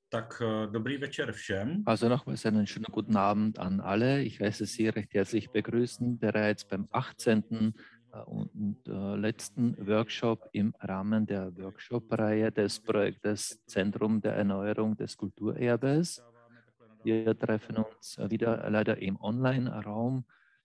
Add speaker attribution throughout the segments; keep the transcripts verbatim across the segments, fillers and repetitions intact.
Speaker 1: Tak dobrý večer všem.
Speaker 2: Also nochmals einen schönen guten Abend an alle. Ich heiße Sie recht herzlich begrüßen, bereits beim achtzehnten und letzten Workshop im Rahmen der Workshop-Reihe des Projektes Zentrum der Erneuerung des Kulturerbes. Wir treffen uns wieder leider im Online-Raum.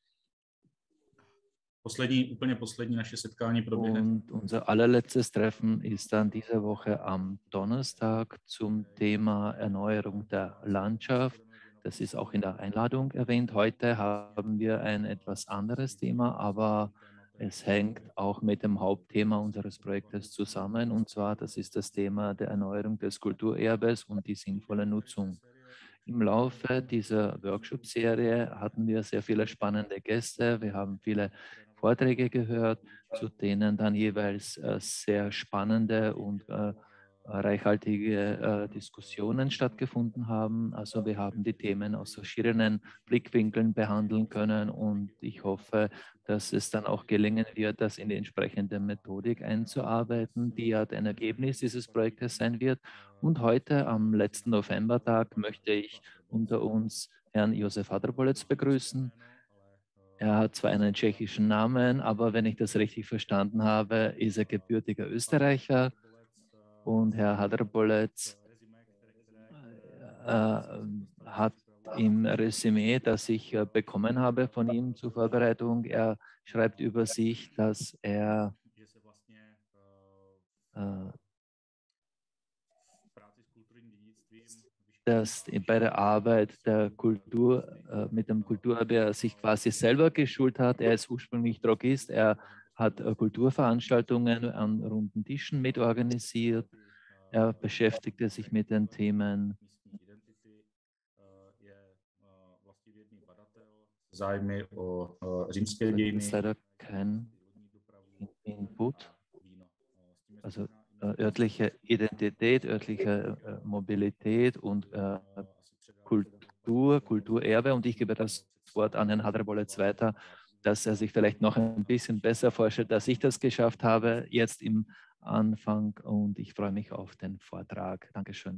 Speaker 1: Poslední, úplně poslední naše setkání proběhne.
Speaker 2: Und unser allerletztes Treffen ist dann diese Woche am Donnerstag zum Thema Erneuerung der Landschaft. Das ist auch in der Einladung erwähnt. Heute haben wir ein etwas anderes Thema, aber es hängt auch mit dem Hauptthema unseres Projektes zusammen. Und zwar, das ist das Thema der Erneuerung des Kulturerbes und die sinnvolle Nutzung. Im Laufe dieser Workshop-Serie hatten wir sehr viele spannende Gäste. Wir haben viele Vorträge gehört, zu denen dann jeweils äh, sehr spannende und äh, reichhaltige äh, Diskussionen stattgefunden haben. Also wir haben die Themen aus verschiedenen Blickwinkeln behandeln können und ich hoffe, dass es dann auch gelingen wird, das in die entsprechende Methodik einzuarbeiten, die ja ein Ergebnis dieses Projektes sein wird. Und heute, am letzten Novembertag, möchte ich unter uns Herrn Josef Hadrbolec begrüßen. Er hat zwar einen tschechischen Namen, aber wenn ich das richtig verstanden habe, ist er gebürtiger Österreicher. Und Herr Hadrbolec äh, hat im Resümee, das ich äh, bekommen habe von ihm zur Vorbereitung, er schreibt über sich, dass er äh, dass bei der Arbeit der Kultur, äh, mit dem Kulturerbe er sich quasi selber geschult hat. Er ist ursprünglich Drogist, er hat äh, Kulturveranstaltungen an runden Tischen mitorganisiert. Er beschäftigte sich mit den Themen
Speaker 1: Zájmy o římské dějiny.
Speaker 2: Das ist leider kein Input. Also örtliche Identität, örtliche äh, Mobilität und äh, Kultur, Kulturerbe. Und ich gebe das Wort an Herrn Hadrbolec weiter, dass er sich vielleicht noch ein bisschen besser vorstellt, dass ich das geschafft habe, jetzt im Anfang. Und ich freue mich auf den Vortrag. Dankeschön.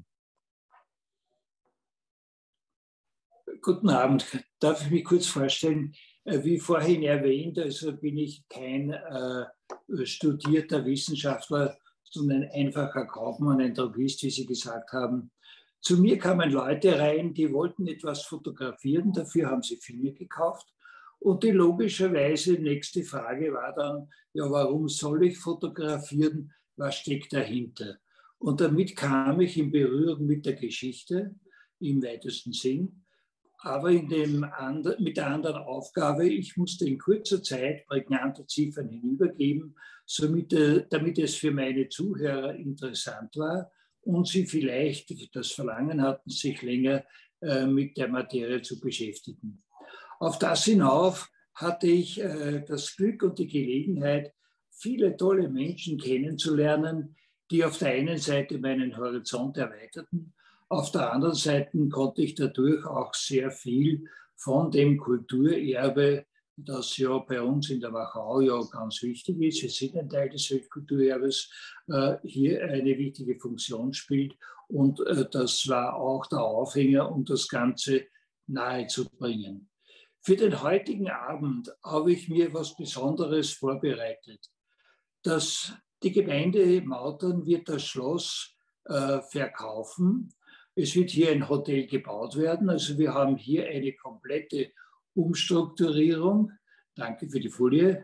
Speaker 3: Guten Abend. Darf ich mich kurz vorstellen? Wie vorhin erwähnt, also bin ich kein äh, studierter Wissenschaftler, sondern ein einfacher Kaufmann, ein Drogist, wie Sie gesagt haben. Zu mir kamen Leute rein, die wollten etwas fotografieren, dafür haben sie Filme gekauft. Und die logischerweise nächste Frage war dann, ja, warum soll ich fotografieren, was steckt dahinter? Und damit kam ich in Berührung mit der Geschichte im weitesten Sinn, aber in dem and- mit der anderen Aufgabe, ich musste in kurzer Zeit prägnante Ziffern hinübergeben, somit, äh, damit es für meine Zuhörer interessant war und sie vielleicht das Verlangen hatten, sich länger äh, mit der Materie zu beschäftigen. Auf das hinauf hatte ich äh, das Glück und die Gelegenheit, viele tolle Menschen kennenzulernen, die auf der einen Seite meinen Horizont erweiterten, auf der anderen Seite konnte ich dadurch auch sehr viel von dem Kulturerbe, das ja bei uns in der Wachau ja ganz wichtig ist, wir sind ein Teil des Weltkulturerbes, äh, hier eine wichtige Funktion spielt. Und äh, das war auch der Aufhänger, um das Ganze nahezubringen. Für den heutigen Abend habe ich mir etwas Besonderes vorbereitet. Das, die Gemeinde Mautern wird das Schloss äh, verkaufen. Es wird hier ein Hotel gebaut werden. Also wir haben hier eine komplette Umstrukturierung. Danke für die Folie.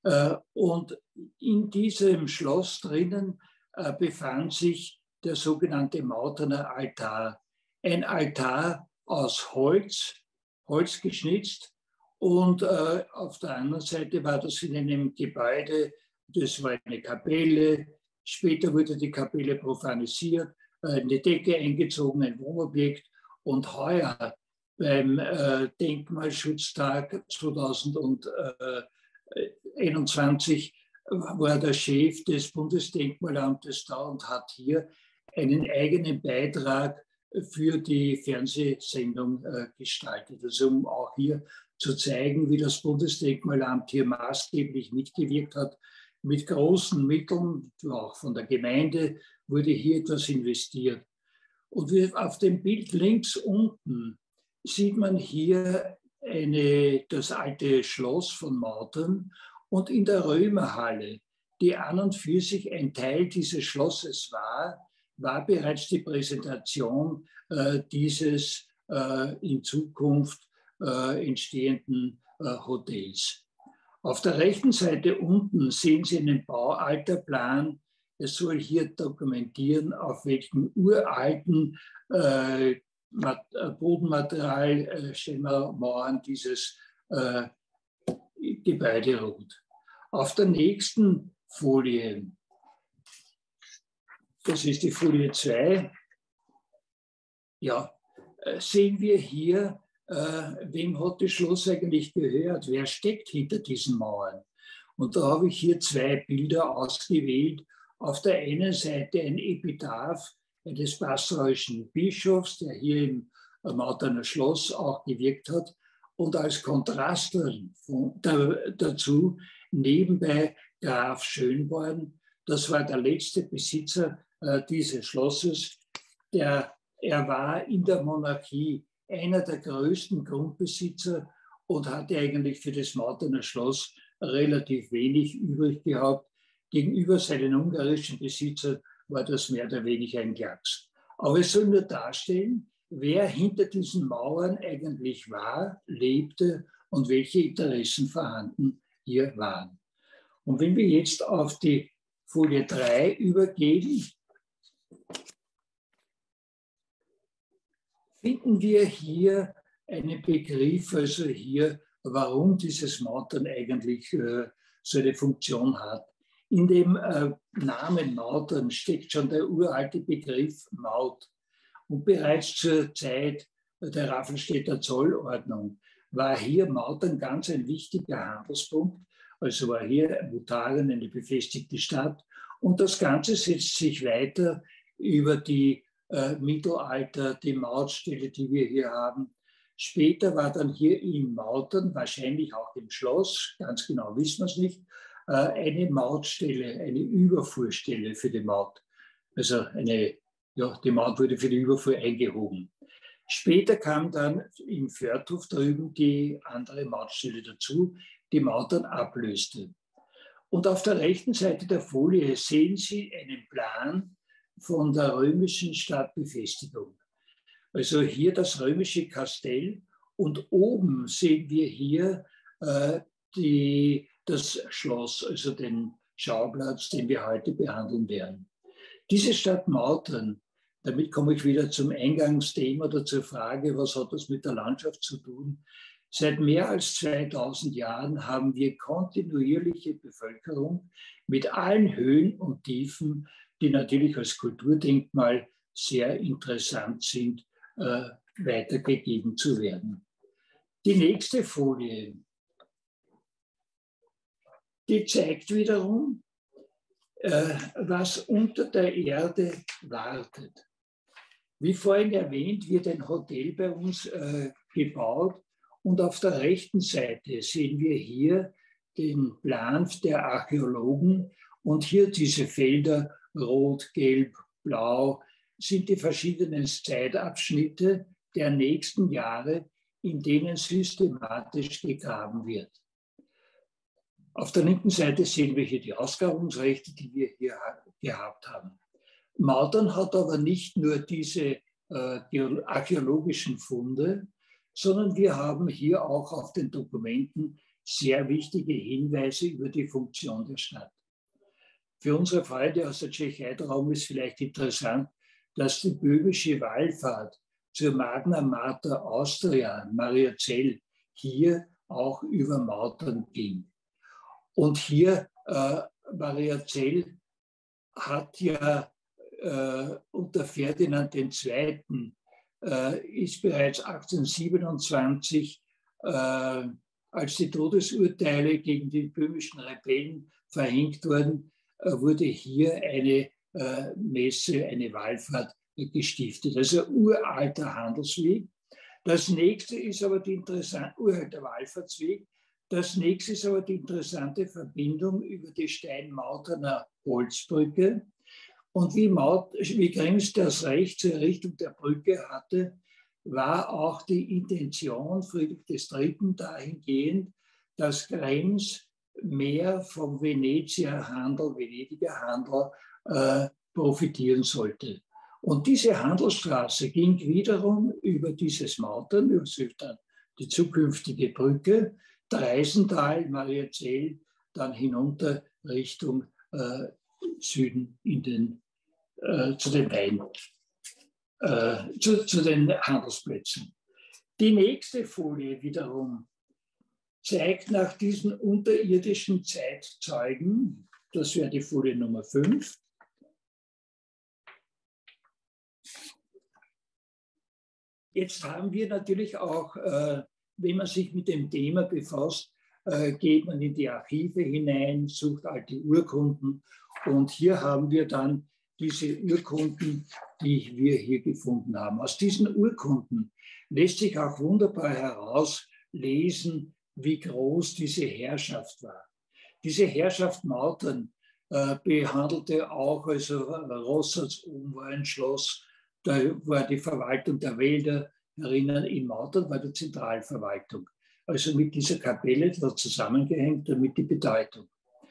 Speaker 3: Und in diesem Schloss drinnen befand sich der sogenannte Mauterner Altar. Ein Altar aus Holz, Holz geschnitzt. Und auf der anderen Seite war das in einem Gebäude, das war eine Kapelle. Später wurde die Kapelle profanisiert, eine Decke eingezogen, ein Wohnobjekt. Und heuer beim äh, Denkmalschutztag zweitausendeinundzwanzig war der Chef des Bundesdenkmalamtes da und hat hier einen eigenen Beitrag für die Fernsehsendung äh, gestaltet. Also um auch hier zu zeigen, wie das Bundesdenkmalamt hier maßgeblich mitgewirkt hat. Mit großen Mitteln, auch von der Gemeinde, wurde hier etwas investiert. Und wir, auf dem Bild links unten sieht man hier eine, das alte Schloss von Mautern und in der Römerhalle, die an und für sich ein Teil dieses Schlosses war, war bereits die Präsentation äh, dieses äh, in Zukunft äh, entstehenden äh, Hotels. Auf der rechten Seite unten sehen Sie einen Baualterplan. Es soll hier dokumentieren, auf welchem uralten äh, Bodenmaterial, äh, Schemmermauern dieses äh, Gebäude ruht. Auf der nächsten Folie, das ist die Folie zwei, ja, äh, sehen wir hier, äh, wem hat das Schloss eigentlich gehört? Wer steckt hinter diesen Mauern? Und da habe ich hier zwei Bilder ausgewählt. Auf der einen Seite ein Epitaph eines pastoralischen Bischofs, der hier im Mauterner Schloss auch gewirkt hat. Und als Kontrast dazu nebenbei Graf Schönborn. Das war der letzte Besitzer äh, dieses Schlosses. Der, er war in der Monarchie einer der größten Grundbesitzer und hatte eigentlich für das Mauterner Schloss relativ wenig übrig gehabt. Gegenüber seinen ungarischen Besitzern war das mehr oder weniger ein Klacks. Aber es soll nur darstellen, wer hinter diesen Mauern eigentlich war, lebte und welche Interessen vorhanden hier waren. Und wenn wir jetzt auf die Folie drei übergehen, finden wir hier einen Begriff, also hier, warum dieses Mautern eigentlich äh, so eine Funktion hat. In dem äh, Namen Mautern steckt schon der uralte Begriff Maut. Und bereits zur Zeit der Raffelstädter Zollordnung war hier Mautern ganz ein wichtiger Handelspunkt. Also war hier Mutaren eine befestigte Stadt. Und das Ganze setzt sich weiter über die äh, Mittelalter, die Mautstelle, die wir hier haben. Später war dann hier in Mautern, wahrscheinlich auch im Schloss, ganz genau wissen wir es nicht, äh, eine Mautstelle, eine Überfuhrstelle für die Maut. Also eine, ja, die Maut wurde für die Überfuhr eingehoben. Später kam dann im Föhrthof drüben die andere Mautstelle dazu, die Mautern ablöste. Und auf der rechten Seite der Folie sehen Sie einen Plan von der römischen Stadtbefestigung. Also hier das römische Kastell und oben sehen wir hier äh, die, das Schloss, also den Schauplatz, den wir heute behandeln werden. Diese Stadt Mautern, damit komme ich wieder zum Eingangsthema oder zur Frage, was hat das mit der Landschaft zu tun? Seit mehr als zweitausend Jahren haben wir kontinuierliche Bevölkerung mit allen Höhen und Tiefen, die natürlich als Kulturdenkmal sehr interessant sind, äh, weitergegeben zu werden. Die nächste Folie, die zeigt wiederum, äh, was unter der Erde wartet. Wie vorhin erwähnt, wird ein Hotel bei uns äh, gebaut. Und auf der rechten Seite sehen wir hier den Plan der Archäologen. Und hier diese Felder, rot, gelb, blau, sind die verschiedenen Zeitabschnitte der nächsten Jahre, in denen systematisch gegraben wird. Auf der linken Seite sehen wir hier die Ausgrabungsrechte, die wir hier gehabt haben. Mautern hat aber nicht nur diese äh, archäologischen Funde, sondern wir haben hier auch auf den Dokumenten sehr wichtige Hinweise über die Funktion der Stadt. Für unsere Freunde aus der Tschechei-Raum ist vielleicht interessant, dass die böhmische Wallfahrt zur Magna Mater Austria, Mariazell, hier auch über Mautern ging. Und hier, äh, Mariazell hat ja äh, unter Ferdinand der Zweite äh, ist bereits achtzehnhundertsiebenundzwanzig, äh, als die Todesurteile gegen die böhmischen Rebellen verhängt wurden, äh, wurde hier eine äh, Messe, eine Wallfahrt gestiftet. Also uralter Handelsweg. Das nächste ist aber die interessante, uralter Wallfahrtsweg. Das nächste ist aber die interessante Verbindung über die Steinmauterner Holzbrücke. Und wie, Maut, wie Krems das Recht zur Errichtung der Brücke hatte, war auch die Intention Friedrich des Dritten dahingehend, dass Krems mehr vom Venezier Handel, Venediger Handel äh, profitieren sollte. Und diese Handelsstraße ging wiederum über dieses Mautern, über die zukünftige Brücke, Dreisental, Mariazell, dann hinunter Richtung äh, Süden in den, äh, zu den Wein, äh, zu, zu den Handelsplätzen. Die nächste Folie wiederum zeigt nach diesen unterirdischen Zeitzeugen, das wäre die Folie Nummer fünf, jetzt haben wir natürlich auch, äh, wenn man sich mit dem Thema befasst, äh, geht man in die Archive hinein, sucht alte Urkunden und hier haben wir dann diese Urkunden, die wir hier gefunden haben. Aus diesen Urkunden lässt sich auch wunderbar herauslesen, wie groß diese Herrschaft war. Diese Herrschaft Mautern äh, behandelte auch, also Rossatz oben war ein Schloss, da war die Verwaltung der Wälder, erinnern, in Mautern war die Zentralverwaltung. Also mit dieser Kapelle, die war zusammengehängt, damit die Bedeutung.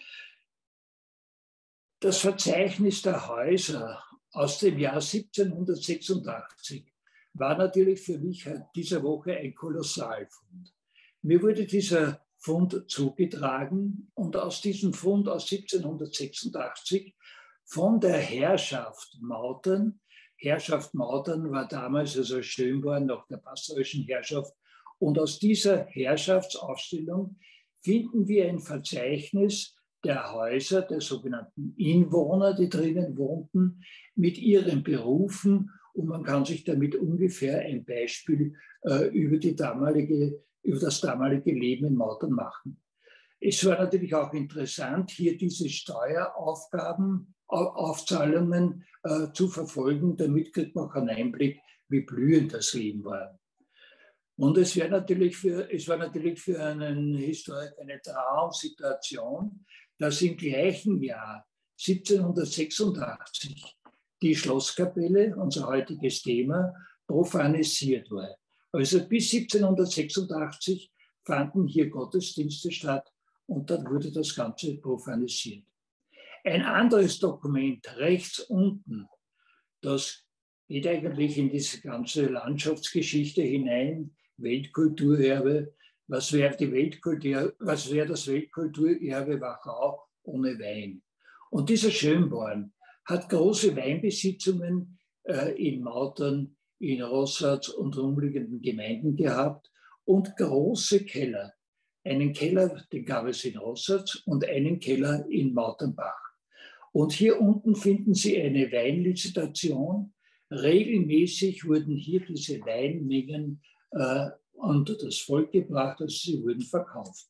Speaker 3: Das Verzeichnis der Häuser aus dem Jahr siebzehnhundertsechsundachtzig war natürlich für mich diese Woche ein Kolossalfund. Mir wurde dieser Fund zugetragen und aus diesem Fund aus siebzehnhundertsechsundachtzig von der Herrschaft Mautern, Herrschaft Mautern war damals also Schönborn nach der pastorischen Herrschaft, und aus dieser Herrschaftsaufstellung finden wir ein Verzeichnis der Häuser, der sogenannten Inwohner, die drinnen wohnten, mit ihren Berufen, und man kann sich damit ungefähr ein Beispiel äh, über, die damalige, über das damalige Leben in Mautern machen. Es war natürlich auch interessant, hier diese Steueraufgaben, Aufzahlungen äh, zu verfolgen. Damit kriegt man auch einen Einblick, wie blühend das Leben war. Und es, natürlich für, es war natürlich für einen Historiker eine Traumsituation, dass im gleichen Jahr siebzehnhundertsechsundachtzig die Schlosskapelle, unser heutiges Thema, profanisiert war. Also bis siebzehnhundertsechsundachtzig fanden hier Gottesdienste statt und dann wurde das Ganze profanisiert. Ein anderes Dokument rechts unten, das geht eigentlich in diese ganze Landschaftsgeschichte hinein, Weltkulturerbe. Was wäre die Weltkultur, was wäre das Weltkulturerbe Wachau ohne Wein? Und dieser Schönborn hat große Weinbesitzungen äh, in Mautern, in Rossatz und umliegenden Gemeinden gehabt und große Keller. Einen Keller, den gab es in Rossatz, und einen Keller in Mauternbach. Und hier unten finden Sie eine Weinlicitation. Regelmäßig wurden hier diese Weinmengen äh, unter das Volk gebracht, also sie wurden verkauft.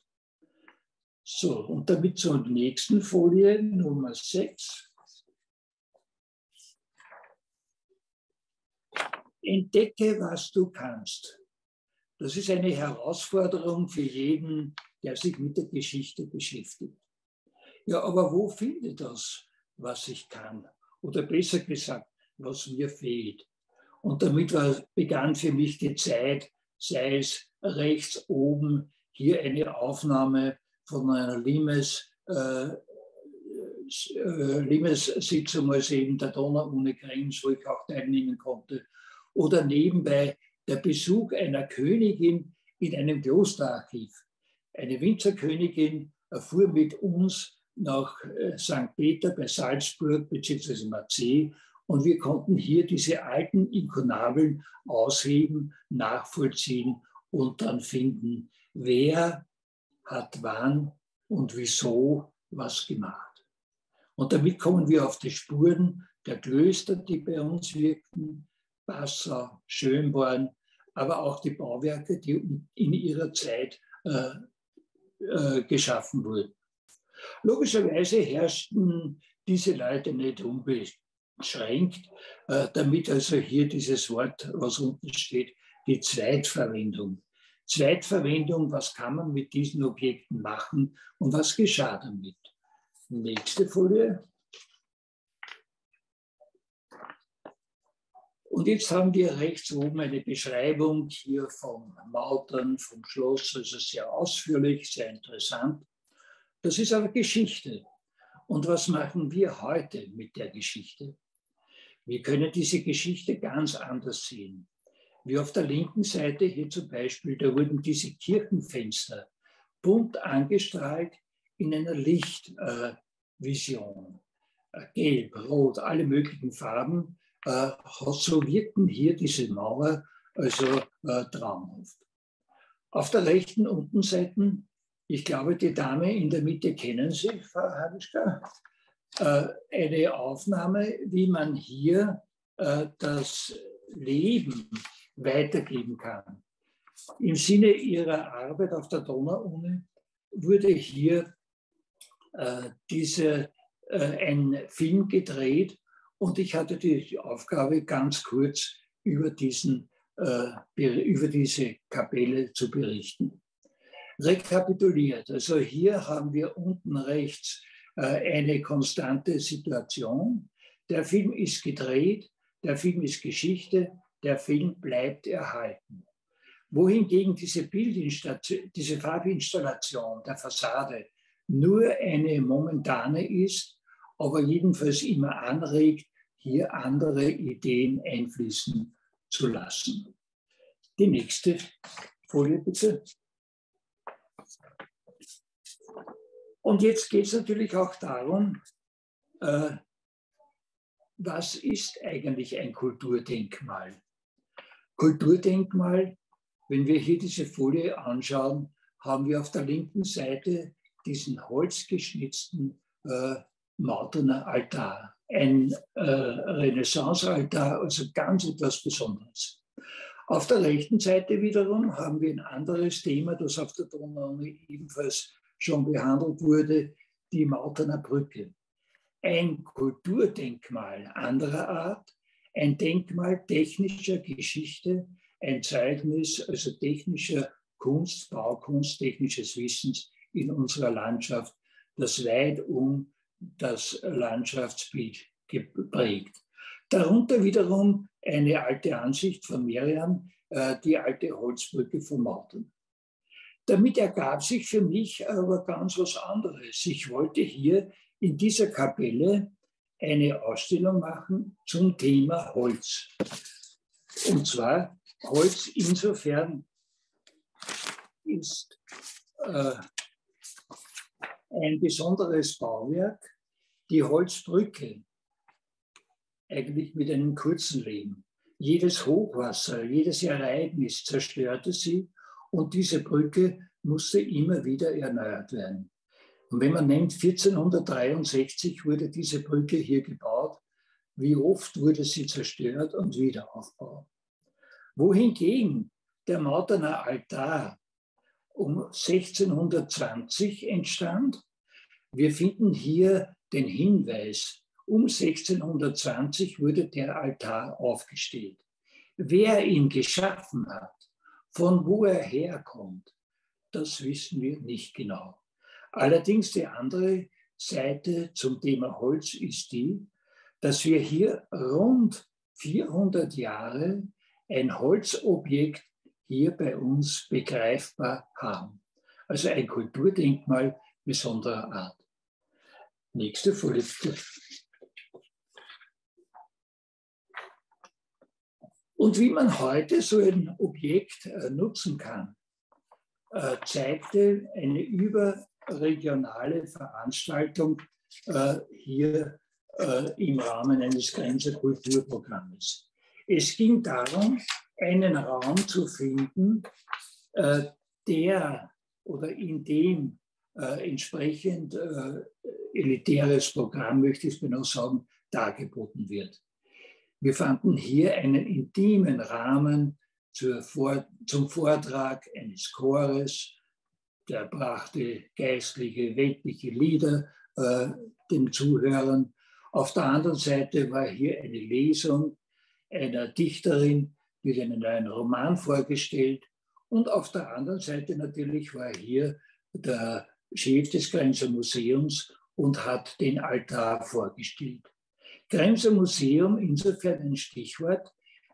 Speaker 3: So, und damit zur nächsten Folie, Nummer sechs. Entdecke, was du kannst. Das ist eine Herausforderung für jeden, der sich mit der Geschichte beschäftigt. Ja, aber wo finde ich das, was ich kann? Oder besser gesagt, was mir fehlt. Und damit war, begann für mich die Zeit, sei es rechts oben hier eine Aufnahme von einer Limes, äh, äh, Limes-Sitzung, also eben der Donau ohne Krems, wo ich auch teilnehmen konnte. Oder nebenbei der Besuch einer Königin in einem Klosterarchiv. Eine Winzerkönigin fuhr mit uns nach Sankt Peter bei Salzburg bzw. Marseille, und wir konnten hier diese alten Inkunabeln ausheben, nachvollziehen und dann finden, wer hat wann und wieso was gemacht. Und damit kommen wir auf die Spuren der Klöster, die bei uns wirkten, Passau, Schönborn, aber auch die Bauwerke, die in ihrer Zeit äh, äh, geschaffen wurden. Logischerweise herrschten diese Leute nicht unbeschränkt, äh, damit also hier dieses Wort, was unten steht, die Zweitverwendung. Zweitverwendung, was kann man mit diesen Objekten machen und was geschah damit? Nächste Folie. Und jetzt haben wir rechts oben eine Beschreibung hier vom Mautern, vom Schloss, also sehr ausführlich, sehr interessant. Das ist aber Geschichte. Und was machen wir heute mit der Geschichte? Wir können diese Geschichte ganz anders sehen. Wie auf der linken Seite hier zum Beispiel, da wurden diese Kirchenfenster bunt angestrahlt in einer Lichtvision. Äh, Gelb, Rot, alle möglichen Farben. Äh, so wirkten hier diese Mauer also äh, traumhaft. Auf der rechten Untenseite, ich glaube, die Dame in der Mitte kennen Sie, Frau Habischka, äh, eine Aufnahme, wie man hier äh, das Leben weitergeben kann. Im Sinne ihrer Arbeit auf der Donau-Uni wurde hier äh, diese, äh, ein Film gedreht und ich hatte die Aufgabe, ganz kurz über, diesen, äh, über diese Kapelle zu berichten. Rekapituliert, also hier haben wir unten rechts äh, eine konstante Situation. Der Film ist gedreht, der Film ist Geschichte, der Film bleibt erhalten. Wohingegen diese, diese Farbinstallation der Fassade nur eine momentane ist, aber jedenfalls immer anregt, hier andere Ideen einfließen zu lassen. Die nächste Folie bitte. Und jetzt geht es natürlich auch darum, äh, was ist eigentlich ein Kulturdenkmal? Kulturdenkmal, wenn wir hier diese Folie anschauen, haben wir auf der linken Seite diesen holzgeschnitzten äh, Mauterner Altar. Ein äh, Renaissance-Altar, also ganz etwas Besonderes. Auf der rechten Seite wiederum haben wir ein anderes Thema, das auf der Donau-Uni ebenfalls schon behandelt wurde, die Mauterner Brücke. Ein Kulturdenkmal anderer Art, ein Denkmal technischer Geschichte, ein Zeugnis also technischer Kunst, Baukunst, technisches Wissens in unserer Landschaft, das weit um das Landschaftsbild geprägt. Darunter wiederum eine alte Ansicht von Merian, die alte Holzbrücke von Mautern. Damit ergab sich für mich aber ganz was anderes. Ich wollte hier in dieser Kapelle eine Ausstellung machen zum Thema Holz. Und zwar Holz insofern ist äh, ein besonderes Bauwerk, die Holzbrücke, eigentlich mit einem kurzen Leben. Jedes Hochwasser, jedes Ereignis zerstörte sie und diese Brücke musste immer wieder erneuert werden. Und wenn man nennt, vierzehnhundertdreiundsechzig wurde diese Brücke hier gebaut, wie oft wurde sie zerstört und wieder aufgebaut. Wohingegen der Mauterner Altar um sechzehnhundertzwanzig entstand. Wir finden hier den Hinweis, um sechzehnhundertzwanzig wurde der Altar aufgestellt. Wer ihn geschaffen hat, von wo er herkommt, das wissen wir nicht genau. Allerdings die andere Seite zum Thema Holz ist die, dass wir hier rund vierhundert Jahre ein Holzobjekt hier bei uns begreifbar haben. Also ein Kulturdenkmal besonderer Art. Nächste Folie. Und wie man heute so ein Objekt äh, nutzen kann, äh, zeigte eine überregionale Veranstaltung äh, hier äh, im Rahmen eines Grenzer Kulturprogramms. Es ging darum, einen Raum zu finden, äh, der oder in dem äh, entsprechend äh, elitäres Programm, möchte ich genau sagen, dargeboten wird. Wir fanden hier einen intimen Rahmen zur Vor- zum Vortrag eines Chores, der brachte geistliche, weltliche Lieder äh, den Zuhörern. Auf der anderen Seite war hier eine Lesung einer Dichterin, wird einen neuen Roman vorgestellt. Und auf der anderen Seite natürlich war hier der Chef des Grenzer Museums und hat den Altar vorgestellt. Grenzer Museum, insofern ein Stichwort,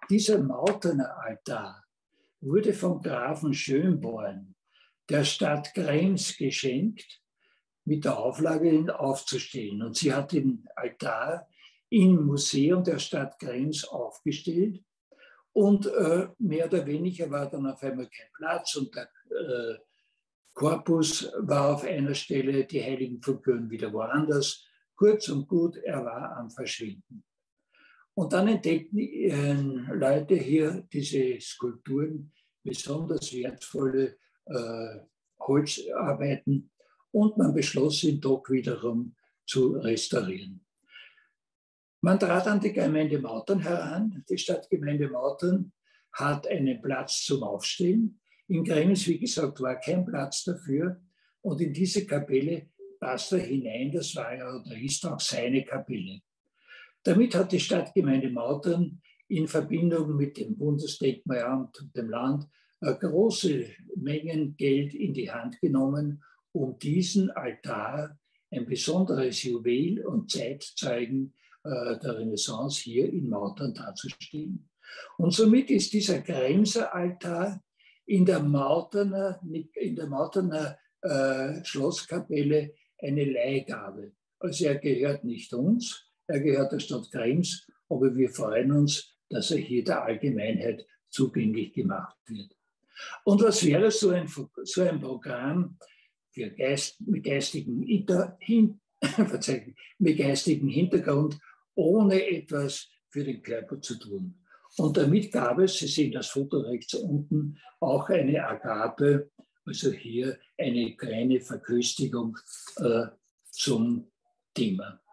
Speaker 3: Dieser Mauterner Altar wurde vom Grafen Schönborn der Stadt Krems geschenkt, mit der Auflage, ihn aufzustellen. Und sie hat den Altar im Museum der Stadt Krems aufgestellt. Und äh, mehr oder weniger war dann auf einmal kein Platz und der äh, Korpus war auf einer Stelle, die heiligen Figuren wieder woanders. Kurz und gut, er war am Verschwinden. Und dann entdeckten äh, Leute hier diese Skulpturen, besonders wertvolle äh, Holzarbeiten, und man beschloss, ihn doch wiederum zu restaurieren. Man trat an die Gemeinde Mautern heran. Die Stadtgemeinde Mautern hat einen Platz zum Aufstellen. In Krems, wie gesagt, war kein Platz dafür. Und in diese Kapelle passt er hinein. Das war ja oder ist auch seine Kapelle. Damit hat die Stadtgemeinde Mautern in Verbindung mit dem Bundesdenkmalamt und dem Land große Mengen Geld in die Hand genommen, um diesen Altar, ein besonderes Juwel und Zeitzeugen der Renaissance, hier in Mautern darzustellen. Und somit ist dieser Kremser Altar in der Mauterner, in der Mauterner äh, Schlosskapelle eine Leihgabe. Also er gehört nicht uns, er gehört der Stadt Krems, aber wir freuen uns, dass er hier der Allgemeinheit zugänglich gemacht wird. Und was wäre so ein, so ein Programm für Geist, mit, geistigen Hinter, hin, mit geistigem Hintergrund, ohne etwas für den Körper zu tun? Und damit gab es, Sie sehen das Foto rechts unten, auch eine Agape, also hier eine kleine Verköstigung äh, zum Thema.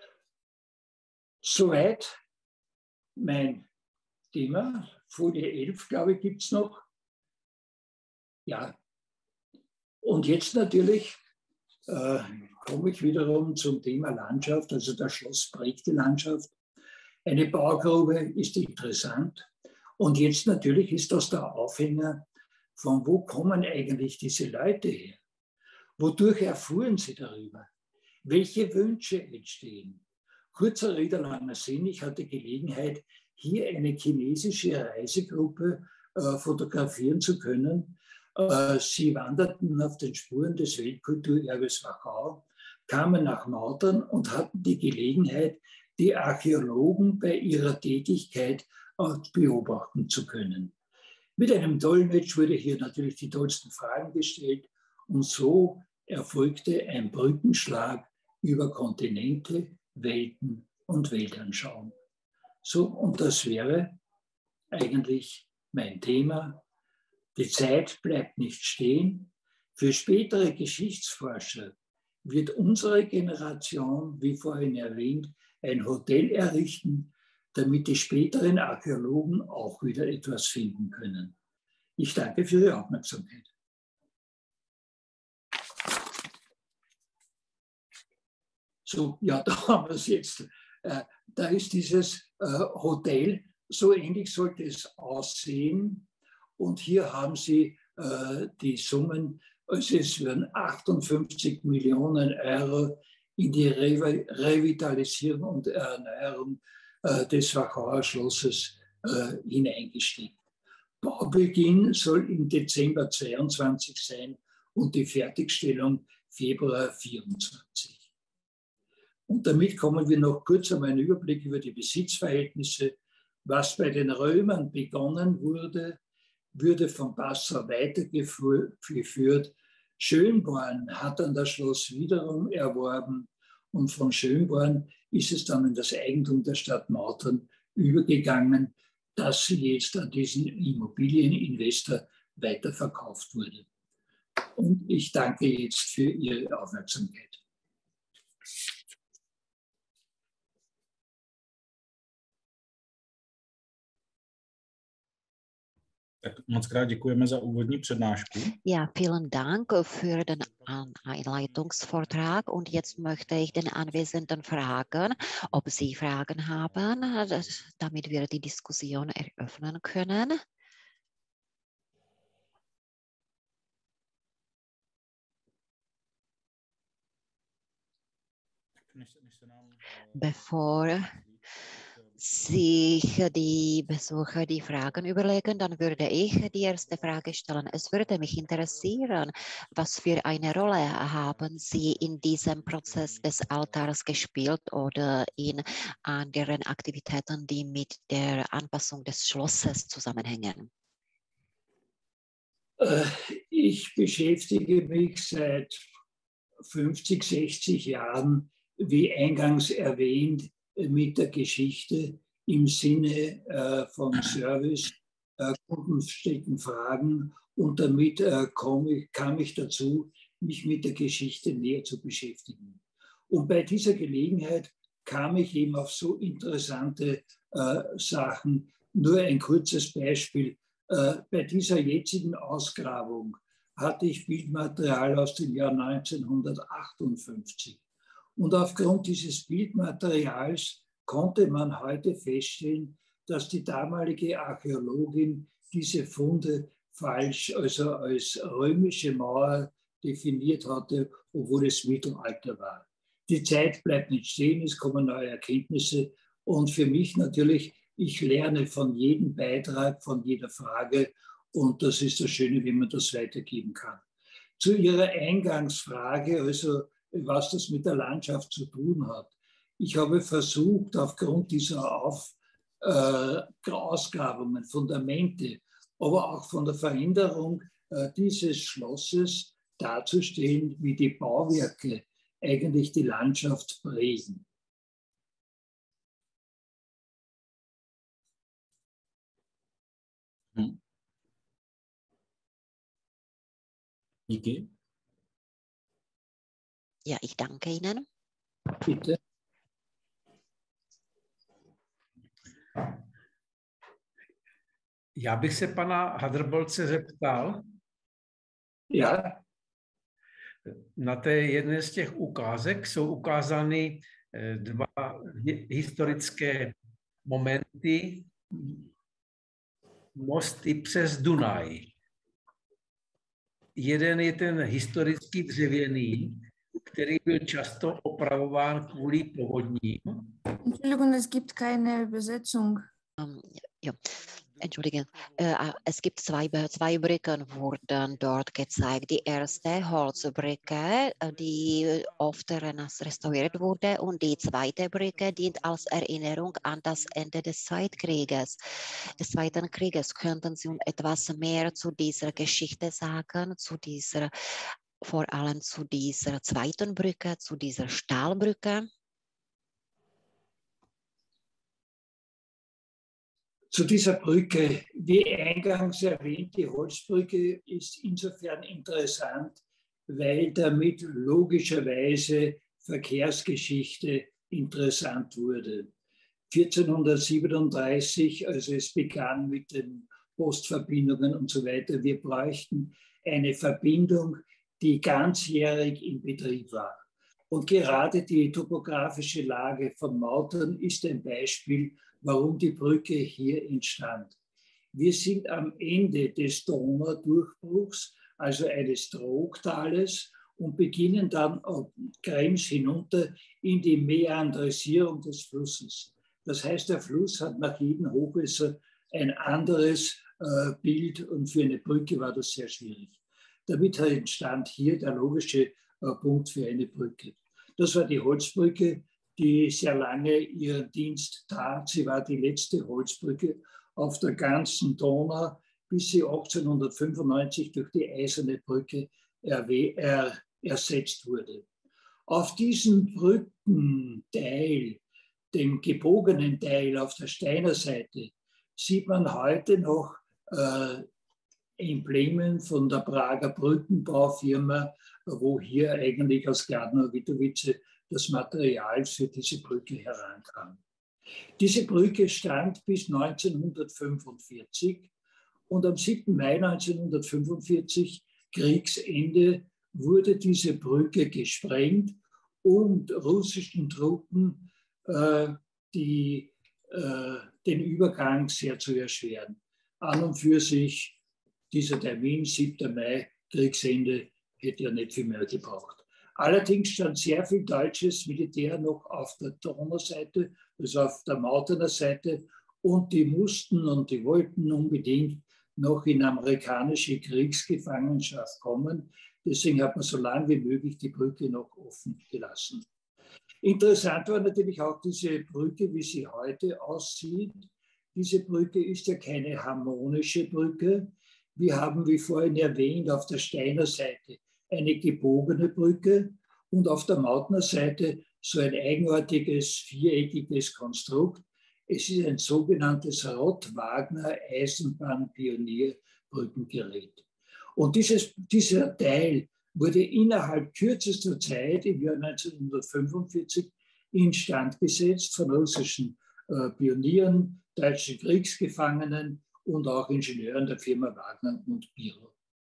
Speaker 3: Soweit mein Thema. Folie elf, glaube ich, gibt es noch. Ja. Und jetzt natürlich äh, komme ich wiederum zum Thema Landschaft. Also das Schloss prägt die Landschaft. Eine Baugrube ist interessant. Und jetzt natürlich ist das der Aufhänger, von wo kommen eigentlich diese Leute her? Wodurch erfuhren sie darüber? Welche Wünsche entstehen? Kurzer Rede, langer Sinn. Ich hatte Gelegenheit, hier eine chinesische Reisegruppe äh, fotografieren zu können. Äh, sie wanderten auf den Spuren des Weltkulturerbes Wachau, kamen nach Mautern und hatten die Gelegenheit, die Archäologen bei ihrer Tätigkeit auch beobachten zu können. Mit einem Dolmetsch wurde hier natürlich die tollsten Fragen gestellt und so erfolgte ein Brückenschlag über Kontinente, Welten und Weltanschauung. So, und das wäre eigentlich mein Thema. Die Zeit bleibt nicht stehen. Für spätere Geschichtsforscher wird unsere Generation, wie vorhin erwähnt, ein Hotel errichten, damit die späteren Archäologen auch wieder etwas finden können. Ich danke für Ihre Aufmerksamkeit. So, ja, da haben wir es jetzt. Äh, da ist dieses äh, Hotel, so ähnlich sollte es aussehen. Und hier haben Sie äh, die Summen, also es werden achtundfünfzig Millionen Euro in die Re Revitalisierung und Erneuerung äh, des Wachauer Schlosses äh, hineingesteckt. Baubeginn soll im Dezember zweiundzwanzig sein und die Fertigstellung Februar vierundzwanzig. Und damit kommen wir noch kurz einmal einen Überblick über die Besitzverhältnisse. Was bei den Römern begonnen wurde, wurde von Passau weitergeführt. Schönborn hat dann das Schloss wiederum erworben und von Schönborn ist es dann in das Eigentum der Stadt Mautern übergegangen, dass sie jetzt an diesen Immobilieninvestor weiterverkauft wurde. Und ich danke jetzt für Ihre Aufmerksamkeit.
Speaker 1: Moc krát děkujeme za úvodní přednášku.
Speaker 4: Ja, vielen Dank für den Einleitungsvortrag. Und jetzt möchte ich den Anwesenden fragen, ob Sie Fragen haben, damit wir die Diskussion eröffnen können. Bevor sich die Besucher die Fragen überlegen, dann würde ich die erste Frage stellen. Es würde mich interessieren, was für eine Rolle haben Sie in diesem Prozess des Altars gespielt oder in anderen Aktivitäten, die mit der Anpassung des Schlosses zusammenhängen?
Speaker 3: Ich beschäftige mich seit fünfzig, sechzig Jahren, wie eingangs erwähnt, mit der Geschichte im Sinne äh, von Service, äh, Kunden stecken Fragen und damit äh, komm ich, kam ich dazu, mich mit der Geschichte näher zu beschäftigen. Und bei dieser Gelegenheit kam ich eben auf so interessante äh, Sachen. Nur ein kurzes Beispiel. Äh, bei dieser jetzigen Ausgrabung hatte ich Bildmaterial aus dem Jahr neunzehnhundertachtundfünfzig. Und aufgrund dieses Bildmaterials konnte man heute feststellen, dass die damalige Archäologin diese Funde falsch, also als römische Mauer definiert hatte, obwohl es Mittelalter war. Die Zeit bleibt nicht stehen, es kommen neue Erkenntnisse. Und für mich natürlich, ich lerne von jedem Beitrag, von jeder Frage. Und das ist das Schöne, wie man das weitergeben kann. Zu Ihrer Eingangsfrage, also was das mit der Landschaft zu tun hat. Ich habe versucht, aufgrund dieser Auf, äh, Ausgrabungen, Fundamente, aber auch von der Veränderung äh, dieses Schlosses darzustellen, wie die Bauwerke eigentlich die Landschaft prägen.
Speaker 1: Hm. Niki?
Speaker 4: Ja, ich danke Ihnen.
Speaker 3: Bitte.
Speaker 5: Já bych se pana Hadrbolce zeptal,
Speaker 3: Ja.
Speaker 5: na té jedné z těch ukázek jsou ukázány dva historické momenty, mosty přes Dunaj. Jeden je ten historický dřevěný, který byl často opravován kvůli povodním.
Speaker 6: Entschuldigung, es gibt keine Übersetzung.
Speaker 4: Um, ja. Entschuldigen, äh, es gibt zwei, zwei Brücken, wurden dort gezeigt. Die erste Holzbrücke, die oft restauriert wurde, und die zweite Brücke dient als Erinnerung an das Ende des Zweitkrieges. Des Zweiten Krieges. Könnten Sie uns etwas mehr zu dieser Geschichte sagen, zu dieser, vor allem zu dieser zweiten Brücke, zu dieser Stahlbrücke?
Speaker 3: Zu dieser Brücke, wie eingangs erwähnt, die Holzbrücke ist insofern interessant, weil damit logischerweise Verkehrsgeschichte interessant wurde. vierzehnhundertsiebenunddreißig, also es begann mit den Postverbindungen und so weiter, wir bräuchten eine Verbindung, die ganzjährig in Betrieb war. Und gerade die topografische Lage von Mautern ist ein Beispiel, warum die Brücke hier entstand. Wir sind am Ende des Donaudurchbruchs, also eines Trogtales, und beginnen dann ab Krems hinunter in die Meandrisierung des Flusses. Das heißt, der Fluss hat nach jedem Hochwasser ein anderes äh, Bild, und für eine Brücke war das sehr schwierig. Damit entstand hier der logische äh, Punkt für eine Brücke. Das war die Holzbrücke, die sehr lange ihren Dienst tat. Sie war die letzte Holzbrücke auf der ganzen Donau, bis sie achtzehnhundertfünfundneunzig durch die Eiserne Brücke er, ersetzt wurde. Auf diesem Brückenteil, dem gebogenen Teil auf der Steinerseite, sieht man heute noch äh, Emblemen von der Prager Brückenbaufirma, wo hier eigentlich aus Gladner-Witowice das Material für diese Brücke herankam. Diese Brücke stand bis neunzehnhundertfünfundvierzig, und am siebten Mai neunzehnhundertfünfundvierzig, Kriegsende, wurde diese Brücke gesprengt, um russischen Truppen äh, die, äh, den Übergang sehr zu erschweren. An und für sich dieser Termin, siebter Mai, Kriegsende, hätte ja nicht viel mehr gebraucht. Allerdings stand sehr viel deutsches Militär noch auf der Donauseite, also auf der Mautener Seite, und die mussten und die wollten unbedingt noch in amerikanische Kriegsgefangenschaft kommen. Deswegen hat man so lange wie möglich die Brücke noch offen gelassen. Interessant war natürlich auch diese Brücke, wie sie heute aussieht. Diese Brücke ist ja keine harmonische Brücke. Wir haben, wie vorhin erwähnt, auf der Steiner Seite eine gebogene Brücke und auf der Mautner Seite so ein eigenartiges viereckiges Konstrukt. Es ist ein sogenanntes Rott-Wagner-Eisenbahn-Pionierbrückengerät. Und dieses, dieser Teil wurde innerhalb kürzester Zeit im Jahr neunzehnhundertfünfundvierzig instand gesetzt von russischen äh, Pionieren, deutschen Kriegsgefangenen und auch Ingenieuren der Firma Wagner und Biro.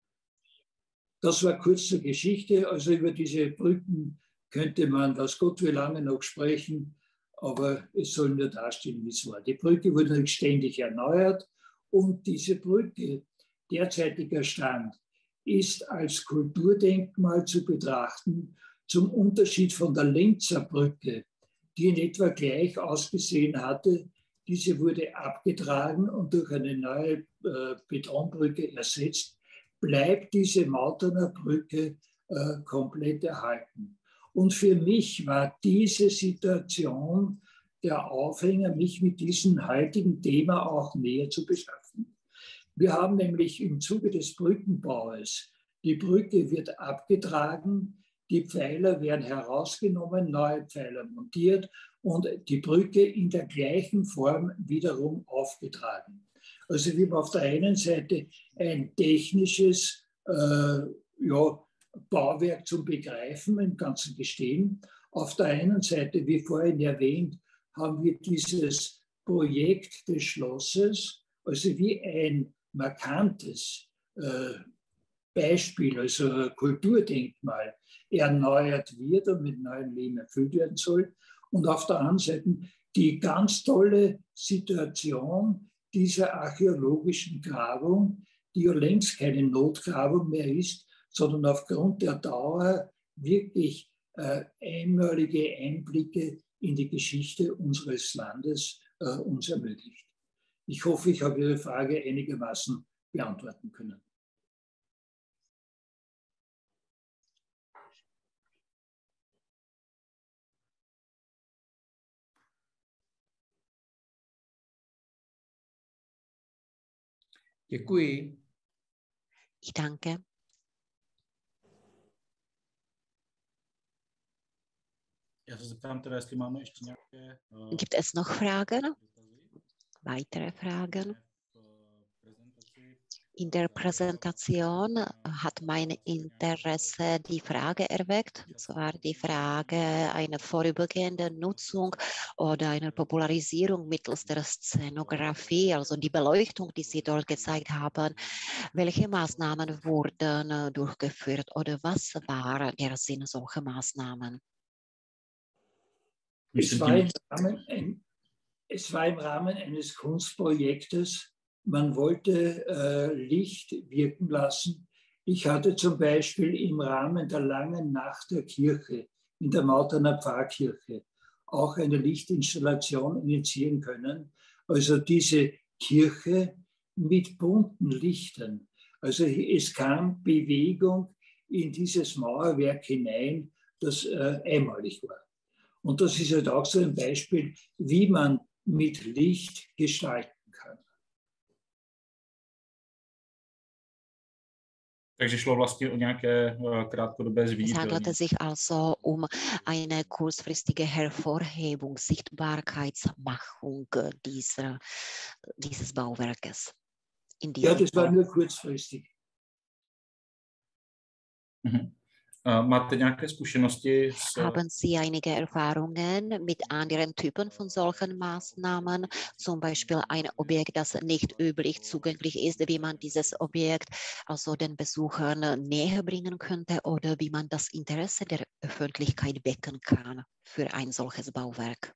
Speaker 3: Das war kurz zur Geschichte. Also über diese Brücken könnte man, was Gott wie lange noch sprechen, aber es soll nur dastehen, wie es war. Die Brücke wurde ständig erneuert und diese Brücke, derzeitiger Stand, ist als Kulturdenkmal zu betrachten, zum Unterschied von der Linzer Brücke, die in etwa gleich ausgesehen hatte. Diese wurde abgetragen und durch eine neue äh, Betonbrücke ersetzt, bleibt diese Mautener Brücke äh, komplett erhalten. Und für mich war diese Situation der Aufhänger, mich mit diesem heutigen Thema auch näher zu beschaffen. Wir haben nämlich im Zuge des Brückenbaues, die Brücke wird abgetragen, die Pfeiler werden herausgenommen, neue Pfeiler montiert und die Brücke in der gleichen Form wiederum aufgetragen. Also wir haben auf der einen Seite ein technisches äh, ja, Bauwerk zum Begreifen im ganzen Gestehen. Auf der einen Seite, wie vorhin erwähnt, haben wir dieses Projekt des Schlosses, also wie ein markantes äh, Beispiel, also ein Kulturdenkmal, erneuert wird und mit neuem Leben erfüllt werden soll. Und auf der anderen Seite die ganz tolle Situation dieser archäologischen Grabung, die ja längst keine Notgrabung mehr ist, sondern aufgrund der Dauer wirklich äh, einmalige Einblicke in die Geschichte unseres Landes äh, uns ermöglicht. Ich hoffe, ich habe Ihre Frage einigermaßen beantworten können.
Speaker 5: Děkuji.
Speaker 4: Ich danke.
Speaker 1: Já se zeptám teda, jestli máme ještě nějaké... Uh,
Speaker 4: Gibt es noch Fragen? Weitere Fragen? In der Präsentation hat mein Interesse die Frage erweckt, und zwar die Frage einer vorübergehenden Nutzung oder einer Popularisierung mittels der Szenografie, also die Beleuchtung, die Sie dort gezeigt haben. Welche Maßnahmen wurden durchgeführt oder was war der Sinn solcher Maßnahmen?
Speaker 3: Es war im Rahmen, ein, es war im Rahmen eines Kunstprojektes. Man wollte äh, Licht wirken lassen. Ich hatte zum Beispiel im Rahmen der langen Nacht der Kirche, in der Mautener Pfarrkirche, auch eine Lichtinstallation initiieren können. Also diese Kirche mit bunten Lichtern. Also es kam Bewegung in dieses Mauerwerk hinein, das äh, einmalig war. Und das ist halt auch so ein Beispiel, wie man mit Licht gestalten kann.
Speaker 1: Takže šlo vlastně o nějaké krátkodobé zviditelnění.
Speaker 4: Es handelte sich also um eine kurzfristige Hervorhebung, Sichtbarkeitsmachung dieser, dieses Bauwerkes. In
Speaker 3: Ja, das war nur kurzfristig.
Speaker 1: Mhm. Máte nějaké zkušenosti s...
Speaker 4: Haben Sie einige Erfahrungen mit anderen Typen von solchen Maßnahmen, zum Beispiel ein Objekt, das nicht üblich zugänglich ist, wie man dieses Objekt also den Besuchern näher bringen könnte oder wie man das Interesse der Öffentlichkeit wecken kann für ein solches Bauwerk?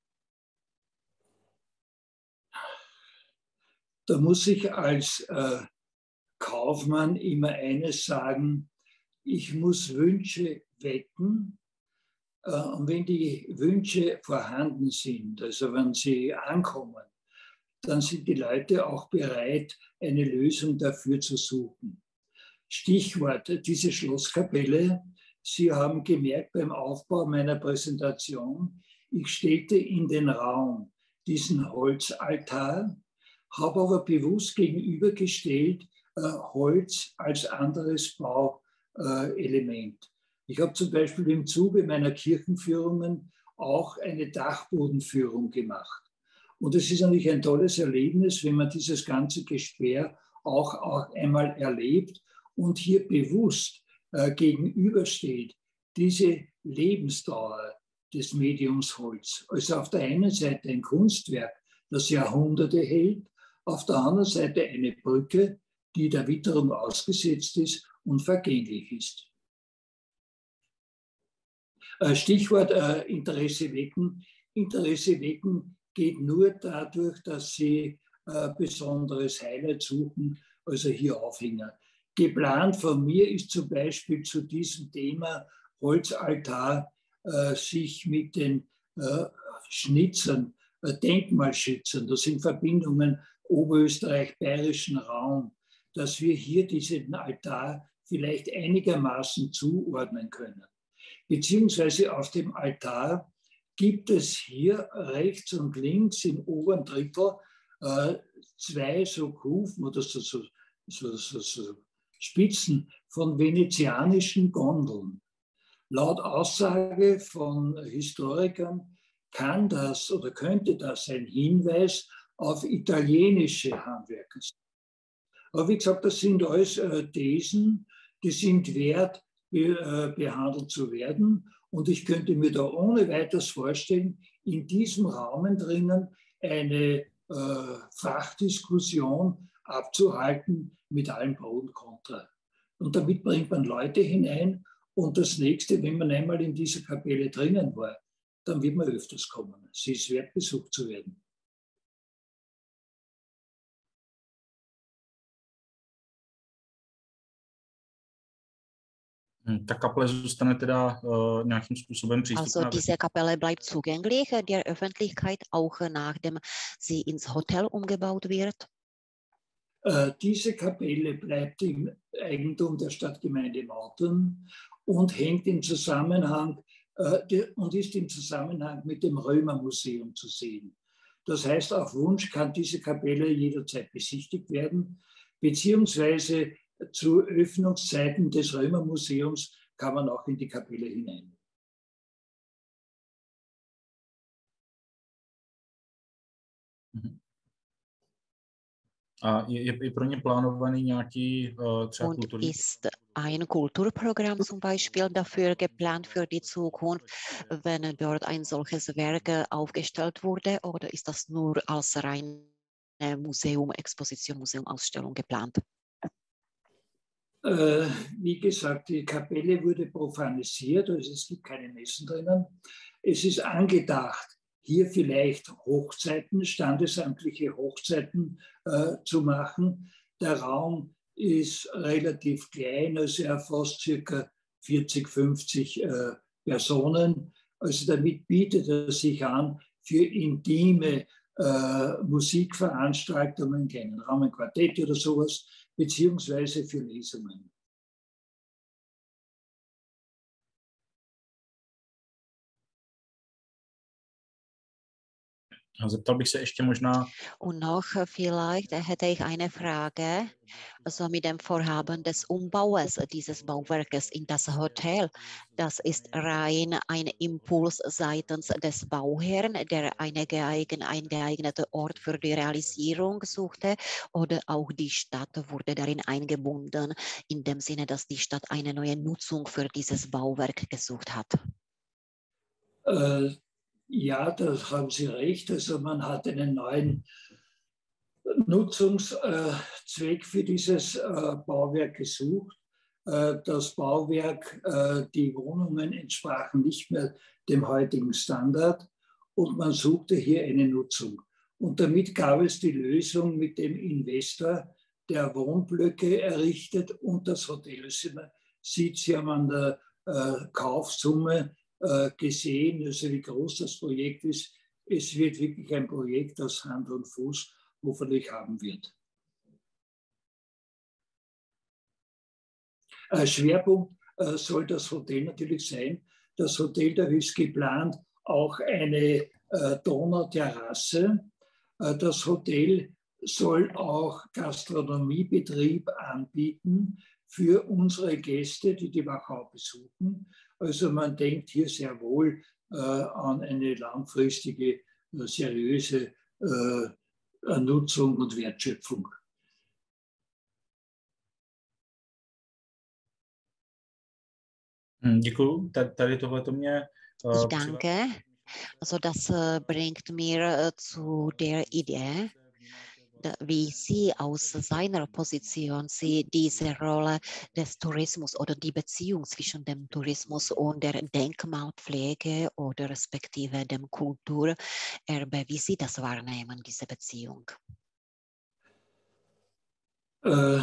Speaker 3: Da muss ich als äh, Kaufmann immer eines sagen: Ich muss Wünsche wecken. Und wenn die Wünsche vorhanden sind, also wenn sie ankommen, dann sind die Leute auch bereit, eine Lösung dafür zu suchen. Stichwort, diese Schlosskapelle. Sie haben gemerkt beim Aufbau meiner Präsentation, ich stellte in den Raum diesen Holzaltar, habe aber bewusst gegenübergestellt äh, Holz als anderes Bauelement. Äh, ich habe zum Beispiel im Zuge meiner Kirchenführungen auch eine Dachbodenführung gemacht. Und es ist natürlich ein tolles Erlebnis, wenn man dieses ganze Gesperr auch, auch einmal erlebt und hier bewusst äh, gegenübersteht, diese Lebensdauer des Mediums Holz. Also auf der einen Seite ein Kunstwerk, das Jahrhunderte hält, auf der anderen Seite eine Brücke, die der Witterung ausgesetzt ist und vergänglich ist. Äh, Stichwort äh, Interesse wecken. Interesse wecken geht nur dadurch, dass Sie äh, besonderes Highlight suchen, also hier Aufhänger. Geplant von mir ist zum Beispiel zu diesem Thema Holzaltar äh, sich mit den äh, Schnitzern, äh, Denkmalschützern, das sind Verbindungen Oberösterreich-Bayerischen Raum, dass wir hier diesen Altar vielleicht einigermaßen zuordnen können. Beziehungsweise auf dem Altar gibt es hier rechts und links im oberen Drittel äh, zwei so Kufen oder so, so, so, so, so Spitzen von venezianischen Gondeln. Laut Aussage von Historikern kann das oder könnte das ein Hinweis auf italienische Handwerker sein. Aber wie gesagt, das sind alles äh, Thesen, die sind wert, be, äh, behandelt zu werden. Und ich könnte mir da ohne weiteres vorstellen, in diesem Rahmen drinnen eine äh, Fachdiskussion abzuhalten mit allem Pro und Contra. Und damit bringt man Leute hinein. Und das Nächste, wenn man einmal in dieser Kapelle drinnen war, dann wird man öfters kommen. Sie ist wert, besucht zu werden.
Speaker 1: Ta kaple zůstane teda uh, nějakým způsobem přístupná.
Speaker 4: Also diese Kapelle bleibt zugänglich der Öffentlichkeit, auch nachdem sie ins Hotel umgebaut wird.
Speaker 3: Uh, diese Kapelle bleibt im Eigentum der Stadtgemeinde Mautern und hängt im Zusammenhang uh, de, und ist im Zusammenhang mit dem Römermuseum zu sehen. Das heißt, auf Wunsch kann diese Kapelle jederzeit besichtigt werden, beziehungsweise zu Öffnungszeiten des Römermuseums kann man auch in die Kapelle hinein.
Speaker 1: A je, je pro ně plánovaný nějaký uh, třeba
Speaker 4: Und
Speaker 1: kulturní...
Speaker 4: ist ein Kulturprogramm zum Beispiel dafür geplant für die Zukunft, wenn dort ein solches Werk aufgestellt wurde, oder ist das nur als reine Museum, Exposition, Museum, Ausstellung geplant?
Speaker 3: Äh, wie gesagt, die Kapelle wurde profanisiert, also es gibt keine Messen drinnen. Es ist angedacht, hier vielleicht Hochzeiten, standesamtliche Hochzeiten äh, zu machen. Der Raum ist relativ klein, also er fasst circa vierzig, fünfzig äh, Personen. Also damit bietet er sich an für intime äh, Musikveranstaltungen, keinen Raum, ein Quartett oder sowas, beziehungsweise für Lesungen.
Speaker 1: Zeptal bych se ještě možná...
Speaker 4: Und noch vielleicht hätte ich eine Frage, also mit dem Vorhaben des Umbaues dieses Bauwerkes in das Hotel. Das ist rein ein Impuls seitens des Bauherrn, der eine geeigen, einen geeigneten Ort für die Realisierung suchte, oder auch die Stadt wurde darin eingebunden, in dem Sinne, dass die Stadt eine neue Nutzung für dieses Bauwerk gesucht hat?
Speaker 3: Äh, Ja, da haben Sie recht. Also man hat einen neuen Nutzungszweck für dieses Bauwerk gesucht. Das Bauwerk, die Wohnungen entsprachen nicht mehr dem heutigen Standard und man suchte hier eine Nutzung. Und damit gab es die Lösung mit dem Investor, der Wohnblöcke errichtet und das Hotel. Sie sieht, Sie haben an der äh, Kaufsumme äh, gesehen, also wie groß das Projekt ist. Es wird wirklich ein Projekt aus Hand und Fuß hoffentlich haben wird. Äh, Schwerpunkt äh, soll das Hotel natürlich sein. Das Hotel, da ist geplant auch eine äh, Donauterrasse. Äh, das Hotel soll auch Gastronomiebetrieb anbieten für unsere Gäste, die die Wachau besuchen. Also man denkt hier sehr wohl äh, an eine langfristige, äh, seriöse äh, Nutzung und Wertschöpfung.
Speaker 1: Děkuju. Tady tohle to mě
Speaker 4: Ich danke. Also das äh, bringt mir äh, zu der Idee, da, wie Sie aus seiner Position Sie diese Rolle des Tourismus oder die Beziehung zwischen dem Tourismus und der Denkmalpflege oder respektive dem Kulturerbe, wie Sie das wahrnehmen, diese Beziehung.
Speaker 3: Äh,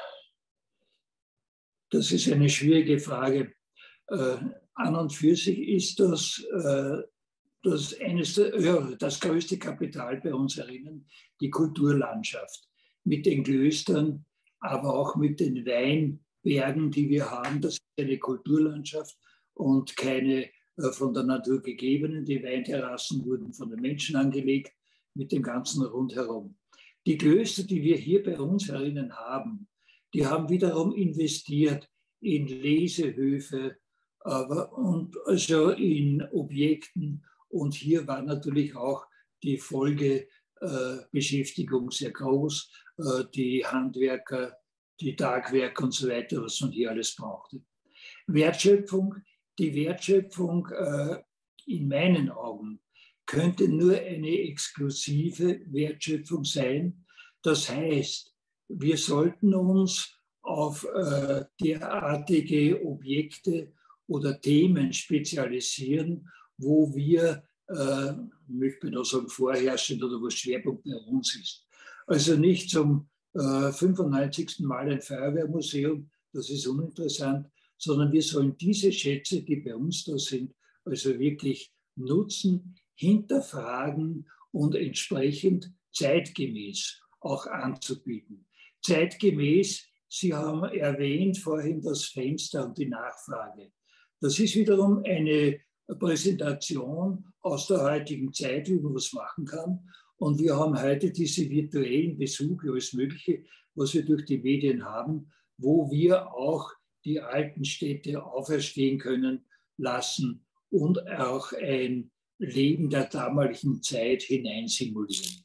Speaker 3: das ist eine schwierige Frage. Äh, an und für sich ist das, äh, das, eines der, ja, das größte Kapital bei uns herinnen, die Kulturlandschaft. Mit den Klöstern, aber auch mit den Weinbergen, die wir haben. Das ist eine Kulturlandschaft und keine äh, von der Natur gegebenen. Die Weinterrassen wurden von den Menschen angelegt, mit dem Ganzen rundherum. Die Klöster, die wir hier bei uns herinnen haben, die haben wiederum investiert in Lesehöfe, aber und also in Objekten. Und hier war natürlich auch die Folgebeschäftigung äh, sehr groß, äh, die Handwerker, die Tagwerker und so weiter, was man hier alles brauchte. Wertschöpfung, die Wertschöpfung äh, in meinen Augen könnte nur eine exklusive Wertschöpfung sein. Das heißt, wir sollten uns auf äh, derartige Objekte oder Themen spezialisieren, wo wir, äh, ich möchte nur sagen, vorherrschend oder wo Schwerpunkt bei uns ist. Also nicht zum äh, fünfundneunzigsten Mal ein Feuerwehrmuseum, das ist uninteressant, sondern wir sollen diese Schätze, die bei uns da sind, also wirklich nutzen, hinterfragen und entsprechend zeitgemäß auch anzubieten. Zeitgemäß, Sie haben erwähnt vorhin das Fenster und die Nachfrage. Das ist wiederum eine Präsentation aus der heutigen Zeit, wie man was machen kann. Und wir haben heute diese virtuellen Besuche, alles Mögliche, was wir durch die Medien haben, wo wir auch die alten Städte auferstehen können lassen und auch ein Leben der damaligen Zeit hineinsimulieren.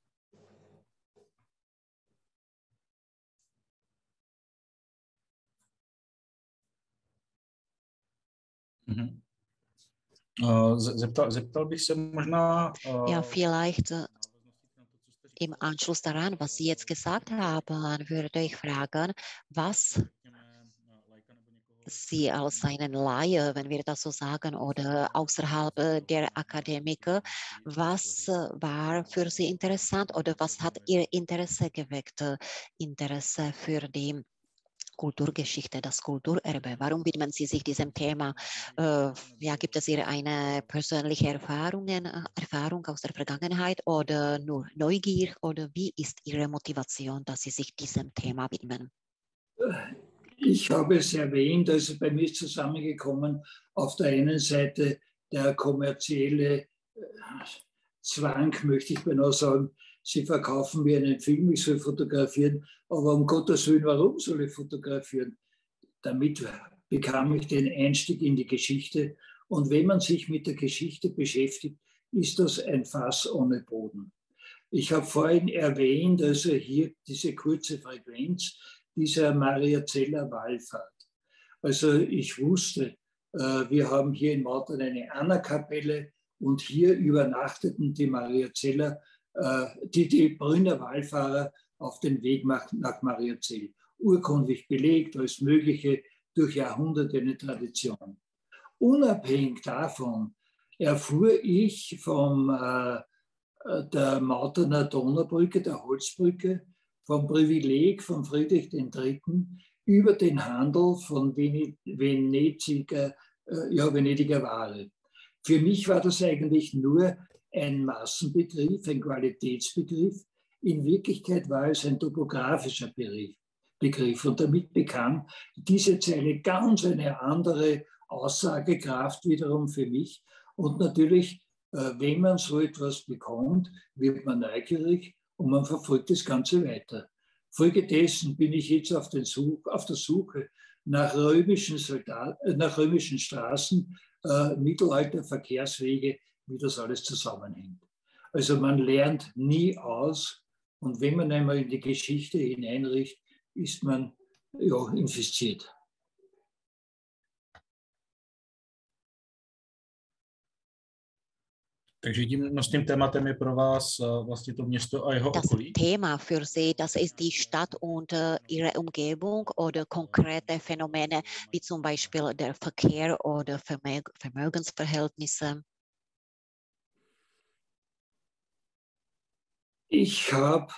Speaker 1: Mhm. Uh, zeptal, zeptal bych se možná... Uh,
Speaker 4: ja, vielleicht uh, im Anschluss daran, was Sie jetzt gesagt haben, würde ich fragen, was Sie als einen Laie, wenn wir das so sagen, oder außerhalb der Akademiker, was war für Sie interessant oder was hat Ihr Interesse geweckt? Interesse für die Kulturgeschichte, das Kulturerbe. Warum widmen Sie sich diesem Thema? Äh, ja, gibt es Ihre eine persönliche Erfahrungen, Erfahrung aus der Vergangenheit oder nur Neugier? Oder wie ist Ihre Motivation, dass Sie sich diesem Thema widmen?
Speaker 3: Ich habe es erwähnt, also bei mir ist zusammengekommen, auf der einen Seite der kommerzielle Zwang, möchte ich beinahe sagen, Sie verkaufen mir einen Film, ich soll fotografieren, aber um Gottes Willen, warum soll ich fotografieren? Damit bekam ich den Einstieg in die Geschichte. Und wenn man sich mit der Geschichte beschäftigt, ist das ein Fass ohne Boden. Ich habe vorhin erwähnt, also hier diese kurze Frequenz dieser Mariazeller Wallfahrt. Also ich wusste, wir haben hier in Mautern eine Anna-Kapelle und hier übernachteten die Mariazeller Die, die Brünner Wallfahrer auf den Weg nach, nach Mariazell. Urkundlich belegt, alles Mögliche, durch Jahrhunderte eine Tradition. Unabhängig davon erfuhr ich von äh, der Mauterner Donaubrücke, der Holzbrücke, vom Privileg von Friedrich der Dritte., über den Handel von Venediger, ja, Venediger Ware. Für mich war das eigentlich nur ein Massenbegriff, ein Qualitätsbegriff. In Wirklichkeit war es ein topografischer Begriff und damit bekam diese Zeile ganz eine andere Aussagekraft wiederum für mich. Und natürlich, wenn man so etwas bekommt, wird man neugierig und man verfolgt das Ganze weiter. Folgedessen bin ich jetzt auf, den Such, auf der Suche nach römischen, Soldat, nach römischen Straßen, äh, Mittelalter, Verkehrswege, wie das alles zusammenhängt. Also man lernt nie aus und wenn man einmal in die Geschichte hineinricht, ist man ja, infiziert.
Speaker 1: Takže tím, s tím tématem je pro vás vlastně to město a jeho
Speaker 4: Das
Speaker 1: okolí?
Speaker 4: Thema für Sie, das ist die Stadt und äh, ihre Umgebung oder konkrete Phänomene wie zum Beispiel der Verkehr oder Vermö Vermögensverhältnisse.
Speaker 3: Ich habe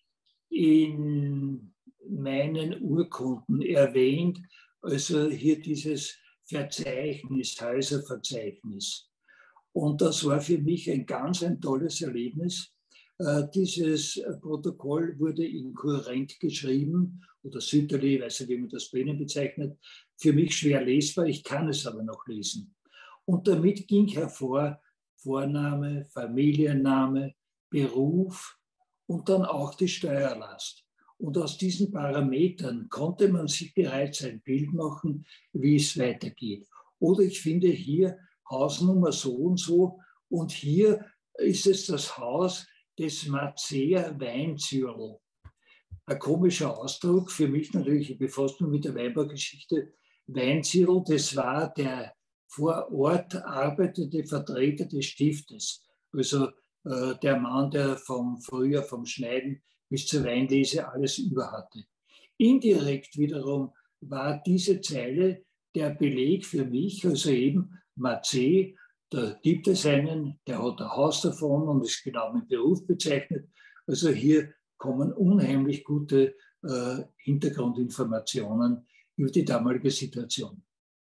Speaker 3: in meinen Urkunden erwähnt, also hier dieses Verzeichnis, Häuserverzeichnis. Und das war für mich ein ganz ein tolles Erlebnis. Äh, dieses Protokoll wurde in Kurrent geschrieben oder Sütterli, ich weiß nicht, wie man das bei Ihnen bezeichnet, für mich schwer lesbar, ich kann es aber noch lesen. Und damit ging hervor Vorname, Familienname, Beruf und dann auch die Steuerlast. Und aus diesen Parametern konnte man sich bereits ein Bild machen, wie es weitergeht. Oder ich finde hier Hausnummer so und so und hier ist es das Haus des Mazeer Weinzürl. Ein komischer Ausdruck, für mich natürlich, ich befasse mich mit der Weinbaugeschichte. Weinzürl, das war der vor Ort arbeitende Vertreter des Stiftes, also äh, der Mann, der vom Frühjahr, vom Schneiden bis zur Weinlese alles über hatte. Indirekt wiederum war diese Zeile der Beleg für mich, also eben Mazeer, da gibt es einen, der hat ein Haus davon und ist genau mit Beruf bezeichnet. Also hier kommen unheimlich gute äh, Hintergrundinformationen über die damalige Situation.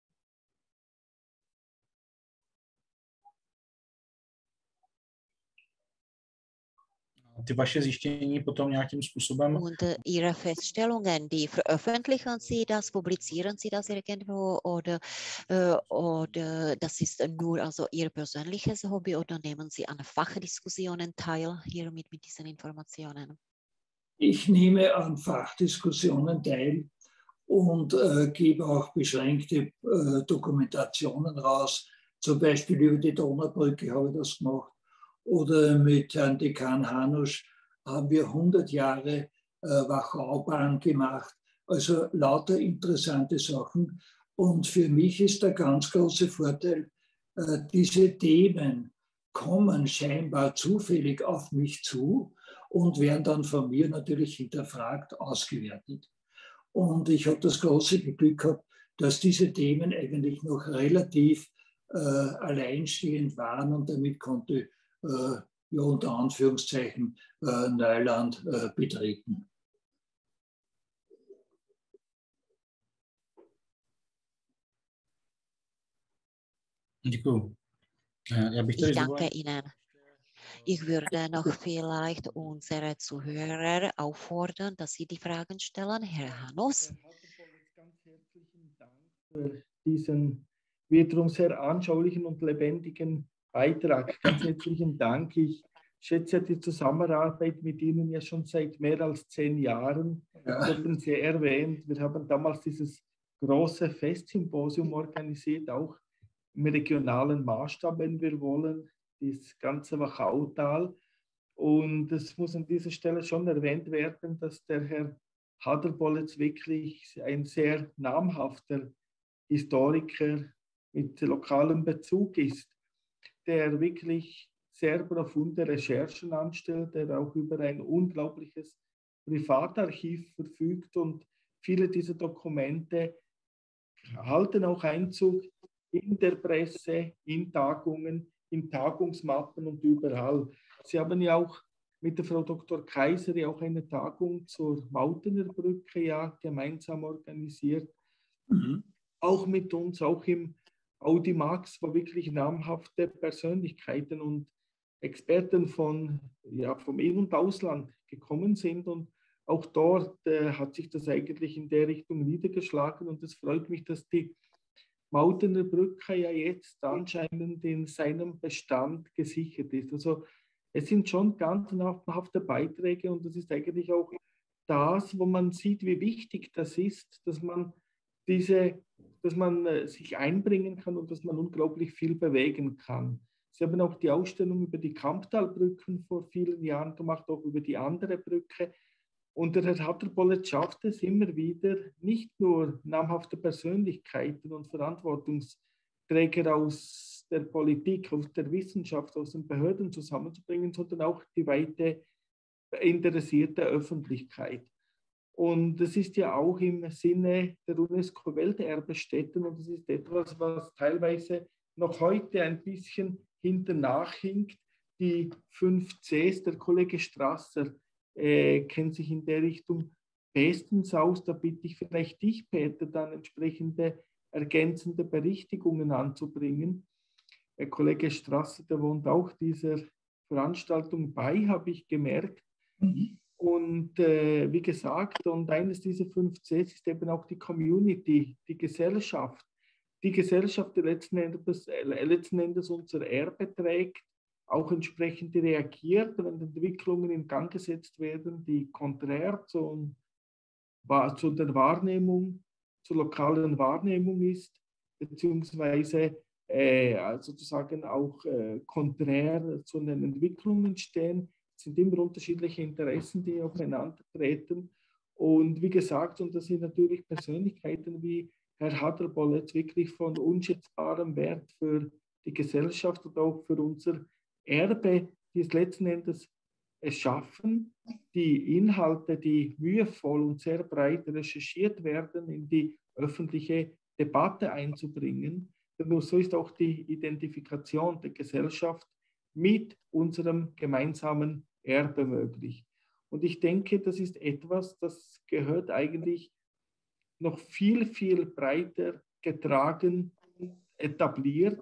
Speaker 1: Ty vaše zjištění potom nějakým způsobem...
Speaker 4: Und äh, Ihre Feststellungen, die veröffentlichen Sie das, publizieren Sie das irgendwo oder, äh, oder das ist nur also Ihr persönliches Hobby oder nehmen Sie an Fachdiskussionen teil hier mit, mit diesen Informationen?
Speaker 3: Ich nehme an Fachdiskussionen teil und äh, gebe auch beschränkte äh, Dokumentationen raus. Zum Beispiel über die Donaubrücke habe ich das gemacht. Oder mit Herrn Dekan Hanusch haben wir hundert Jahre äh, Wachaubahn gemacht. Also lauter interessante Sachen. Und für mich ist der ganz große Vorteil, äh, diese Themen kommen scheinbar zufällig auf mich zu und werden dann von mir natürlich hinterfragt, ausgewertet. Und ich habe das große Glück gehabt, dass diese Themen eigentlich noch relativ äh, alleinstehend waren und damit konnte Äh, ja, unter Anführungszeichen äh, Neuland äh, betreten.
Speaker 1: Děkuju. Já bych
Speaker 4: Ich danke Ihnen. Ich würde noch vielleicht unsere Zuhörer auffordern, dass sie die Fragen stellen. Herr Hanus.
Speaker 5: Ganz herzlichen Dank für diesen wiederum sehr anschaulichen und lebendigen Beitrag. Ganz herzlichen Dank. Ich schätze die Zusammenarbeit mit Ihnen ja schon seit mehr als zehn Jahren.
Speaker 3: Ja.
Speaker 5: Sie haben Sie erwähnt, wir haben damals dieses große Festsymposium organisiert, auch im regionalen Maßstab, wenn wir wollen, das ganze Wachautal. Und es muss an dieser Stelle schon erwähnt werden, dass der Herr Haderbolitz wirklich ein sehr namhafter Historiker mit lokalem Bezug ist, der wirklich sehr profunde Recherchen anstellt, der auch über ein unglaubliches Privatarchiv verfügt und viele dieser Dokumente halten auch Einzug in der Presse, in Tagungen, in Tagungsmappen und überall. Sie haben ja auch mit der Frau Doktor Kaiser ja auch eine Tagung zur Mautener Brücke ja gemeinsam organisiert. Mhm. Auch mit uns, auch im Audimax, wo wirklich namhafte Persönlichkeiten und Experten von, ja, vom In- und Ausland gekommen sind. Und auch dort äh, hat sich das eigentlich in der Richtung niedergeschlagen. Und es freut mich, dass die Mautener Brücke ja jetzt anscheinend in seinem Bestand gesichert ist. Also es sind schon ganz namhafte Beiträge und das ist eigentlich auch das, wo man sieht, wie wichtig das ist, dass man diese, dass man äh, sich einbringen kann und dass man unglaublich viel bewegen kann. Sie haben auch die Ausstellung über die Kamptalbrücken vor vielen Jahren gemacht, auch über die andere Brücke. Und der Herr Hatterbollet schafft es immer wieder, nicht nur namhafte Persönlichkeiten und Verantwortungsträger aus der Politik, aus der Wissenschaft, aus den Behörden zusammenzubringen, sondern auch die weite interessierte Öffentlichkeit. Und das ist ja auch im Sinne der UNESCO-Welterbestätten und das ist etwas, was teilweise noch heute ein bisschen hinternachhinkt. Die fünf Cs, der Kollege Strasser äh, kennt sich in der Richtung bestens aus. Da bitte ich vielleicht dich, Peter, dann entsprechende ergänzende Berichtigungen anzubringen. Der Kollege Strasser, der wohnt auch dieser Veranstaltung bei, habe ich gemerkt. Mhm. Und äh, wie gesagt, und eines dieser fünf Cs ist eben auch die Community, die Gesellschaft. Die Gesellschaft, die letzten Endes, äh, letzten Endes unser Erbe trägt, auch entsprechend reagiert, wenn Entwicklungen in Gang gesetzt werden, die konträr zu, zu der Wahrnehmung, zur lokalen Wahrnehmung ist, beziehungsweise äh, sozusagen auch äh, konträr zu den Entwicklungen stehen. Es sind immer unterschiedliche Interessen, die aufeinandertreten. Und wie gesagt, und das sind natürlich Persönlichkeiten wie Herr Hatterbollet wirklich von unschätzbarem Wert für die Gesellschaft und auch für unser Erbe, die es letzten Endes es schaffen, die Inhalte, die mühevoll und sehr breit recherchiert werden, in die öffentliche Debatte einzubringen. Denn so ist auch die Identifikation der Gesellschaft mit unserem gemeinsamen Erbe möglich. Und ich denke, das ist etwas, das gehört eigentlich noch viel, viel breiter getragen, etabliert,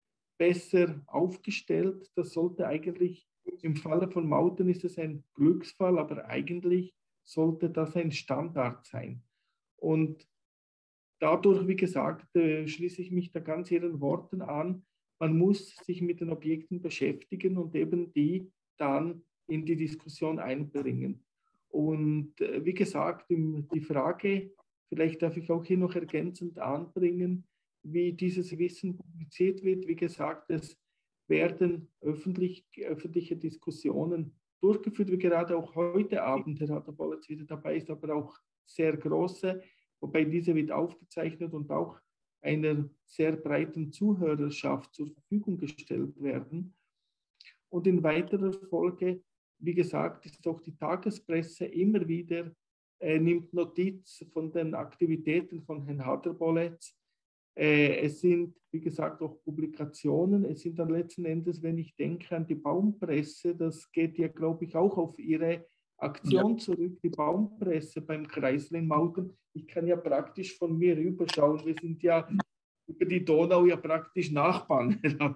Speaker 5: besser aufgestellt. Das sollte eigentlich, im Falle von Mauten ist es ein Glücksfall, aber eigentlich sollte das ein Standard sein. Und dadurch, wie gesagt, äh, schließe ich mich da ganz Ihren Worten an. Man muss sich mit den Objekten beschäftigen und eben die dann in die Diskussion einbringen. Und äh, wie gesagt, die Frage, vielleicht darf ich auch hier noch ergänzend anbringen, wie dieses Wissen publiziert wird. Wie gesagt, es werden öffentlich, öffentliche Diskussionen durchgeführt, wie gerade auch heute Abend, Herr Hatterbollet wieder dabei ist, aber auch sehr große, wobei diese wird aufgezeichnet und auch einer sehr breiten Zuhörerschaft zur Verfügung gestellt werden. Und in weiterer Folge, wie gesagt, ist auch die Tagespresse immer wieder, äh, nimmt Notiz von den Aktivitäten von Herrn Hatterbollet. Äh, es sind, wie gesagt, auch Publikationen. Es sind dann letzten Endes, wenn ich denke an die Baumpresse, das geht ja, glaube ich, auch auf Ihre Aktion zurück, die Baumpresse beim Kreisel in Mauten. Ich kann ja praktisch von mir rüberschauen. Wir sind ja über die Donau ja praktisch Nachbarn.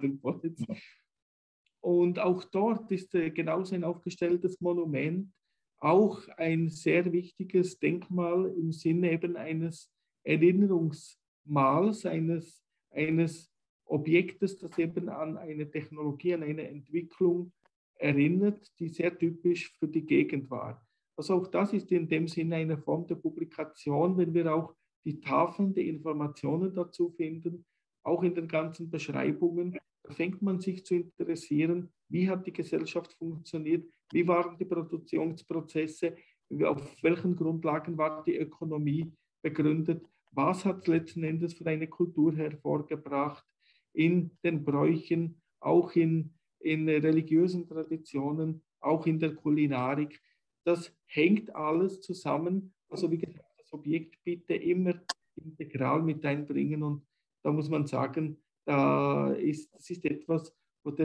Speaker 5: Und auch dort ist äh, genauso ein aufgestelltes Monument, auch ein sehr wichtiges Denkmal im Sinne eben eines Erinnerungsmals, eines, eines Objektes, das eben an eine Technologie, an eine Entwicklung erinnert, die sehr typisch für die Gegend war. Also auch das ist in dem Sinne eine Form der Publikation, wenn wir auch die Tafeln, die Informationen dazu finden, auch in den ganzen Beschreibungen. Da fängt man sich zu interessieren, wie hat die Gesellschaft funktioniert, wie waren die Produktionsprozesse, auf welchen Grundlagen war die Ökonomie begründet, was hat es letzten Endes für eine Kultur hervorgebracht in den Bräuchen, auch in, in religiösen Traditionen, auch in der Kulinarik. Das hängt alles zusammen. Also wie gesagt, das Objekt bitte immer integral mit einbringen und da muss man sagen, da ist, das ist etwas, wo der Herr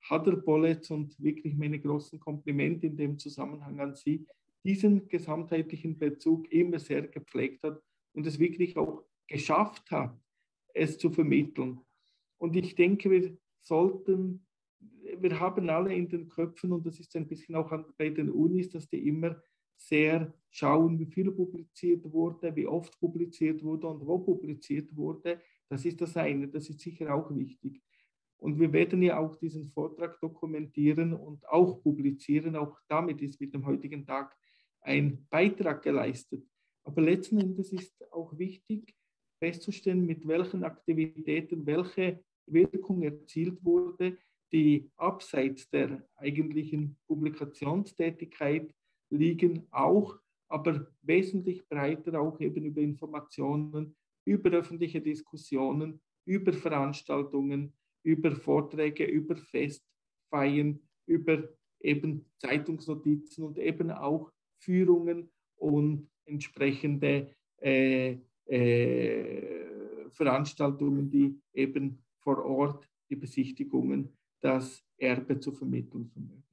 Speaker 5: Hadrbolletz, und wirklich meine großen Komplimente in dem Zusammenhang an Sie, diesen gesamtheitlichen Bezug immer sehr gepflegt hat und es wirklich auch geschafft hat, es zu vermitteln. Und ich denke, wir sollten, wir haben alle in den Köpfen, und das ist ein bisschen auch an, bei den Unis, dass die immer sehr schauen, wie viel publiziert wurde, wie oft publiziert wurde und wo publiziert wurde. Das ist das eine, das ist sicher auch wichtig. Und wir werden ja auch diesen Vortrag dokumentieren und auch publizieren. Auch damit ist mit dem heutigen Tag ein Beitrag geleistet. Aber letzten Endes ist auch wichtig, festzustellen, mit welchen Aktivitäten welche Wirkung erzielt wurde, die abseits der eigentlichen Publikationstätigkeit liegen, auch, aber wesentlich breiter auch eben über Informationen, über öffentliche Diskussionen, über Veranstaltungen, über Vorträge, über Festfeiern, über eben Zeitungsnotizen und eben auch Führungen und entsprechende äh, äh, Veranstaltungen, die eben vor Ort die Besichtigungen, das Erbe zu vermitteln vermögen.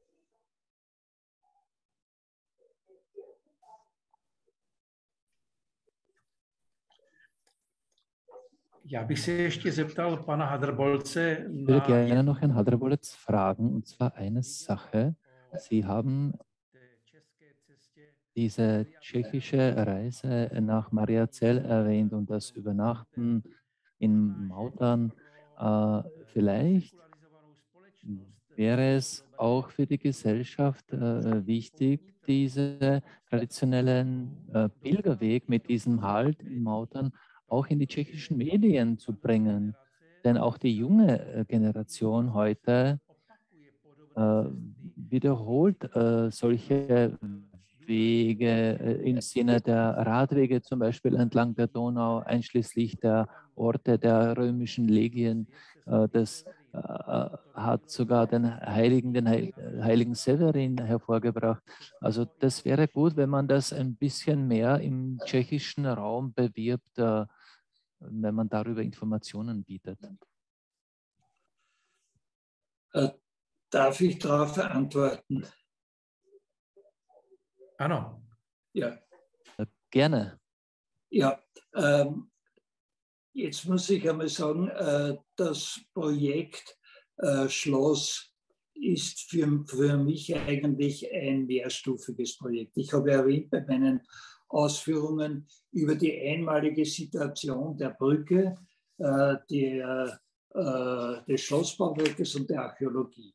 Speaker 1: Já bych se ještě zeptal pana Hadrbolce.
Speaker 2: Ich würde gerne noch Herrn Hadrbolec fragen, und zwar eine Sache. Sie haben diese tschechische Reise nach Mariazell erwähnt und das Übernachten in Mautern. Äh, vielleicht wäre es auch für die Gesellschaft äh, wichtig, diesen traditionellen äh, Pilgerweg mit diesem Halt in Mautern auch in die tschechischen Medien zu bringen. Denn auch die junge äh, Generation heute äh, wiederholt äh, solche Wege äh, im Sinne der Radwege, zum Beispiel entlang der Donau, einschließlich der Orte der römischen Legien. Äh, das äh, hat sogar den Heiligen, den Heiligen Severin hervorgebracht. Also das wäre gut, wenn man das ein bisschen mehr im tschechischen Raum bewirbt, äh, wenn man darüber Informationen bietet.
Speaker 3: Äh, darf ich darauf antworten?
Speaker 1: Ano.
Speaker 3: Ja.
Speaker 2: Gerne.
Speaker 3: Ja, ähm, jetzt muss ich einmal sagen, äh, das Projekt äh, Schloss ist für, für mich eigentlich ein mehrstufiges Projekt. Ich habe erwähnt bei meinen Ausführungen über die einmalige Situation der Brücke, äh, der, äh, des Schlossbauwerkes und der Archäologie.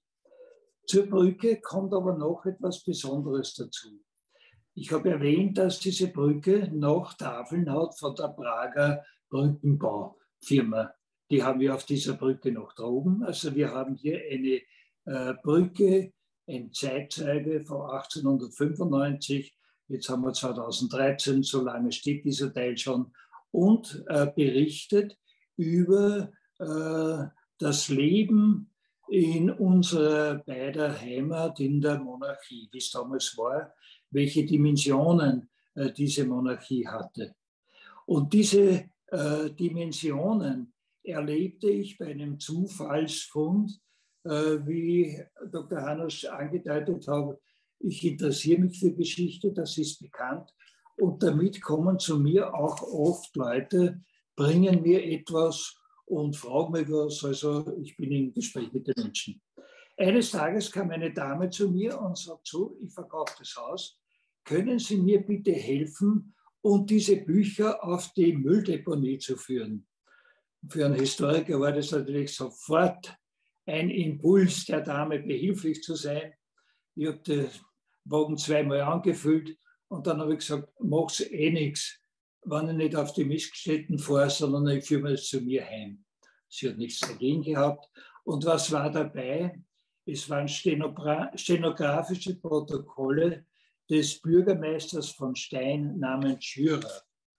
Speaker 3: Zur Brücke kommt aber noch etwas Besonderes dazu. Ich habe erwähnt, dass diese Brücke noch Tafeln hat von der Prager Brückenbaufirma. Die haben wir auf dieser Brücke noch da oben. Also wir haben hier eine äh, Brücke, eine Zeitzeuge von achtzehnhundertfünfundneunzig. Jetzt haben wir zweitausenddreizehn, so lange steht dieser Teil schon, und äh, berichtet über äh, das Leben in unserer beider Heimat in der Monarchie, wie es damals war, welche Dimensionen äh, diese Monarchie hatte. Und diese äh, Dimensionen erlebte ich bei einem Zufallsfund, äh, wie Doktor Hanusch angedeutet hat. Ich interessiere mich für Geschichte, das ist bekannt. Und damit kommen zu mir auch oft Leute, bringen mir etwas und fragen mich was. Also ich bin im Gespräch mit den Menschen. Eines Tages kam eine Dame zu mir und sagt so, ich verkaufe das Haus. Können Sie mir bitte helfen, und diese Bücher auf die Mülldeponie zu führen? Für einen Historiker war das natürlich sofort ein Impuls, der Dame behilflich zu sein. Ich habe den Wagen zweimal angefüllt und dann habe ich gesagt, mach's eh nichts, wenn ich nicht auf die Missgestellten fahre, sondern ich führe mir das zu mir heim. Sie hat nichts dagegen gehabt. Und was war dabei? Es waren stenografische Protokolle des Bürgermeisters von Stein namens Schürer.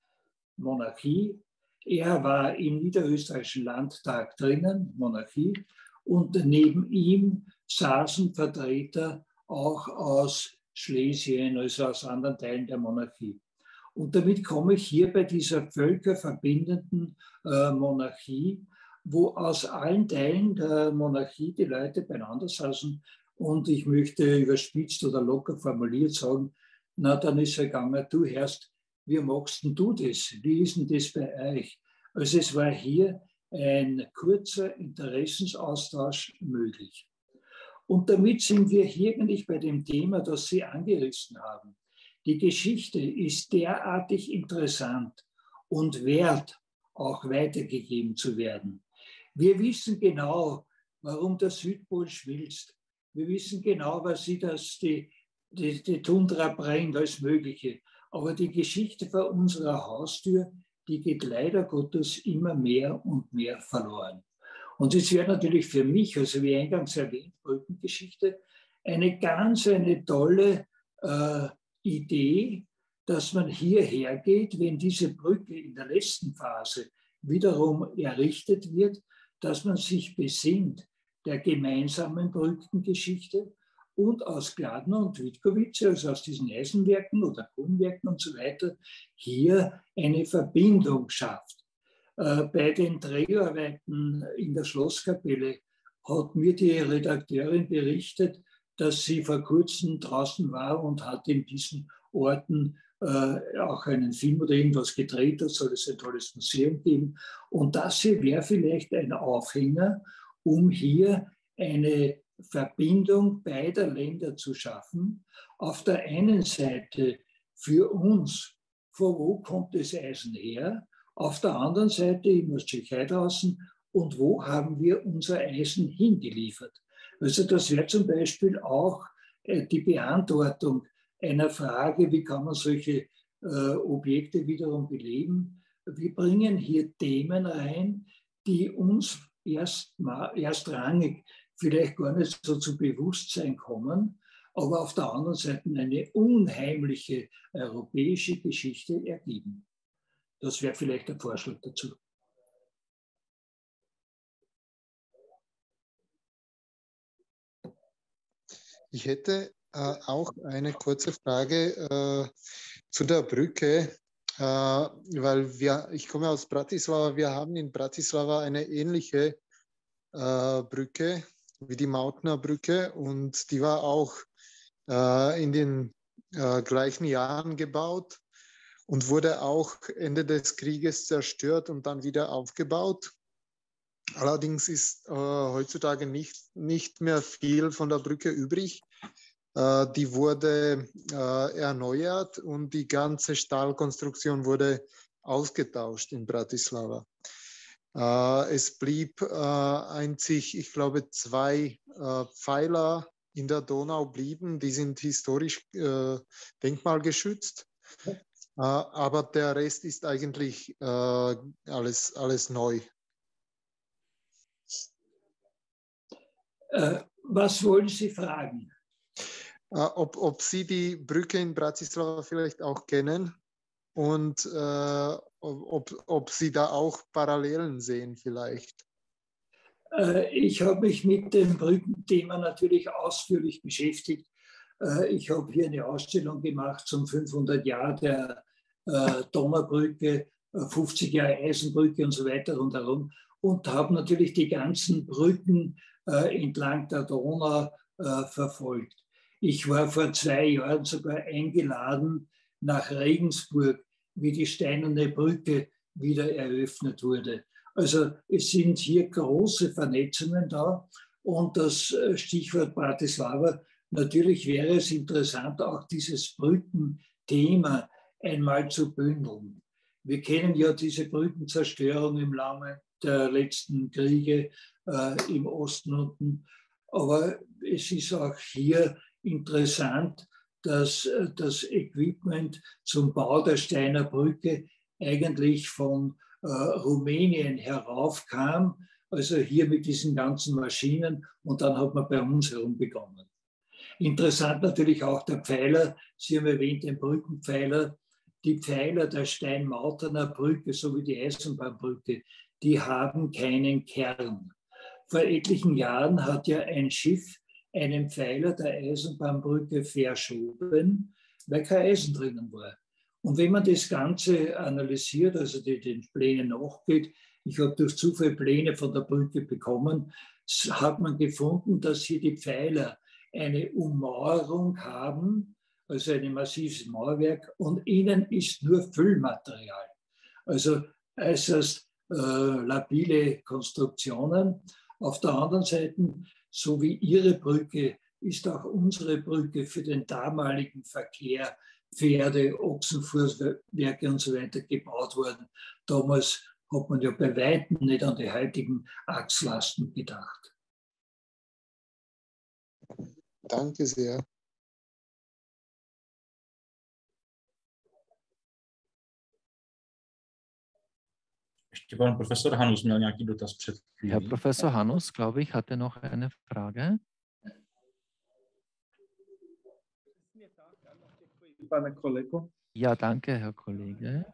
Speaker 3: Monarchie. Er war im niederösterreichischen Landtag drinnen, Monarchie, und neben ihm saßen Vertreter auch aus Schlesien, also aus anderen Teilen der Monarchie. Und damit komme ich hier bei dieser völkerverbindenden äh, Monarchie wo aus allen Teilen der Monarchie die Leute beieinander saßen und ich möchte überspitzt oder locker formuliert sagen, na dann ist er gegangen, du Herrst, wie machst denn du das? Wie ist denn das bei euch? Also es war hier ein kurzer Interessensaustausch möglich. Und damit sind wir hier eigentlich bei dem Thema, das Sie angerissen haben. Die Geschichte ist derartig interessant und wert, auch weitergegeben zu werden. Wir wissen genau, warum der Südpol schmilzt. Wir wissen genau, was sie das, die, die, die Tundra brennt, alles Mögliche. Aber die Geschichte vor unserer Haustür, die geht leider Gottes immer mehr und mehr verloren. Und es wäre natürlich für mich, also wie eingangs erwähnt, Brückengeschichte, eine ganz eine tolle äh, Idee, dass man hierher geht, wenn diese Brücke in der letzten Phase wiederum errichtet wird, dass man sich besinnt der gemeinsamen Brückengeschichte und aus Gladner und Witkowice, also aus diesen Eisenwerken oder Kohlenwerken und so weiter, hier eine Verbindung schafft. Bei den Dreharbeiten in der Schlosskapelle hat mir die Redakteurin berichtet, dass sie vor kurzem draußen war und hat in diesen Orten äh, auch einen Film oder irgendwas gedreht, da soll es ein tolles Museum geben. Und das hier wäre vielleicht ein Aufhänger, um hier eine Verbindung beider Länder zu schaffen. Auf der einen Seite für uns, von wo kommt das Eisen her? Auf der anderen Seite in der Tschechei draußen und wo haben wir unser Eisen hingeliefert? Also das wäre zum Beispiel auch äh, die Beantwortung einer Frage, wie kann man solche äh, Objekte wiederum beleben? Wir bringen hier Themen rein, die uns erst mal, erstrangig vielleicht gar nicht so zu Bewusstsein kommen, aber auf der anderen Seite eine unheimliche europäische Geschichte ergeben. Das wäre vielleicht ein Vorschlag dazu.
Speaker 7: Ich hätte äh, auch eine kurze Frage äh, zu der Brücke, äh, weil wir, ich komme aus Bratislava, wir haben in Bratislava eine ähnliche äh, Brücke wie die Mautner Brücke und die war auch äh, in den äh, gleichen Jahren gebaut und wurde auch Ende des Krieges zerstört und dann wieder aufgebaut. Allerdings ist äh, heutzutage nicht, nicht mehr viel von der Brücke übrig. Äh, die wurde äh, erneuert und die ganze Stahlkonstruktion wurde ausgetauscht in Bratislava. Äh, es blieb äh, einzig, ich glaube, zwei äh, Pfeiler in der Donau blieben. Die sind historisch äh, denkmalgeschützt. Uh, aber der Rest ist eigentlich uh, alles, alles neu.
Speaker 3: Äh, was wollen Sie fragen?
Speaker 7: Uh, ob, ob Sie die Brücke in Bratislava vielleicht auch kennen und uh, ob, ob Sie da auch Parallelen sehen vielleicht.
Speaker 3: Äh, ich habe mich mit dem Brückenthema natürlich ausführlich beschäftigt. Ich habe hier eine Ausstellung gemacht zum fünfhundert Jahre der äh, Donaubrücke, fünfzig Jahre Eisenbrücke und so weiter rundherum und habe natürlich die ganzen Brücken äh, entlang der Donau äh, verfolgt. Ich war vor zwei Jahren sogar eingeladen nach Regensburg, wie die Steinerne Brücke wieder eröffnet wurde. Also es sind hier große Vernetzungen da und das Stichwort Bratislava. Natürlich wäre es interessant, auch dieses Brückenthema einmal zu bündeln. Wir kennen ja diese Brückenzerstörung im Laufe der letzten Kriege äh, im Osten unten. Aber es ist auch hier interessant, dass äh, das Equipment zum Bau der Steiner Brücke eigentlich von äh, Rumänien heraufkam, also hier mit diesen ganzen Maschinen und dann hat man bei uns herum begonnen. Interessant natürlich auch der Pfeiler. Sie haben erwähnt den Brückenpfeiler. Die Pfeiler der Steinmauterner Brücke sowie die Eisenbahnbrücke, die haben keinen Kern. Vor etlichen Jahren hat ja ein Schiff einen Pfeiler der Eisenbahnbrücke verschoben, weil kein Eisen drinnen war. Und wenn man das Ganze analysiert, also die, den Plänen nachgeht, ich habe durch Zufall Pläne von der Brücke bekommen, hat man gefunden, dass hier die Pfeiler eine Ummauerung haben, also ein massives Mauerwerk, und innen ist nur Füllmaterial. Also äußerst äh, labile Konstruktionen. Auf der anderen Seite, so wie Ihre Brücke, ist auch unsere Brücke für den damaligen Verkehr, Pferde, Ochsenfuhrwerke und so weiter gebaut worden. Damals hat man ja bei weitem nicht an die heutigen Achslasten gedacht.
Speaker 7: Danke sehr.
Speaker 1: Ještě pan profesor Hanus měl nějaký dotaz před chvílí.
Speaker 2: Herr Professor Hanus, glaube ich, hatte noch eine Frage. Ja, danke, Herr Kollege.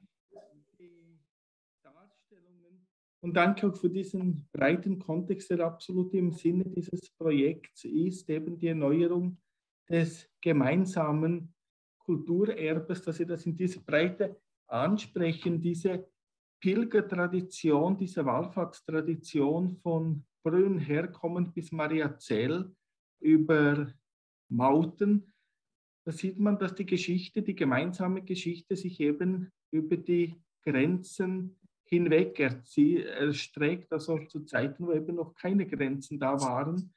Speaker 5: Und danke auch für diesen breiten Kontext, der absolut im Sinne dieses Projekts ist, eben die Erneuerung des gemeinsamen Kulturerbes, dass Sie das in dieser Breite ansprechen, diese Pilgertradition, diese Wallfahrtstradition von Brünn herkommend bis Mariazell über Mauten. Da sieht man, dass die Geschichte, die gemeinsame Geschichte sich eben über die Grenzen hinweg erstreckt, also zu Zeiten, wo eben noch keine Grenzen da waren.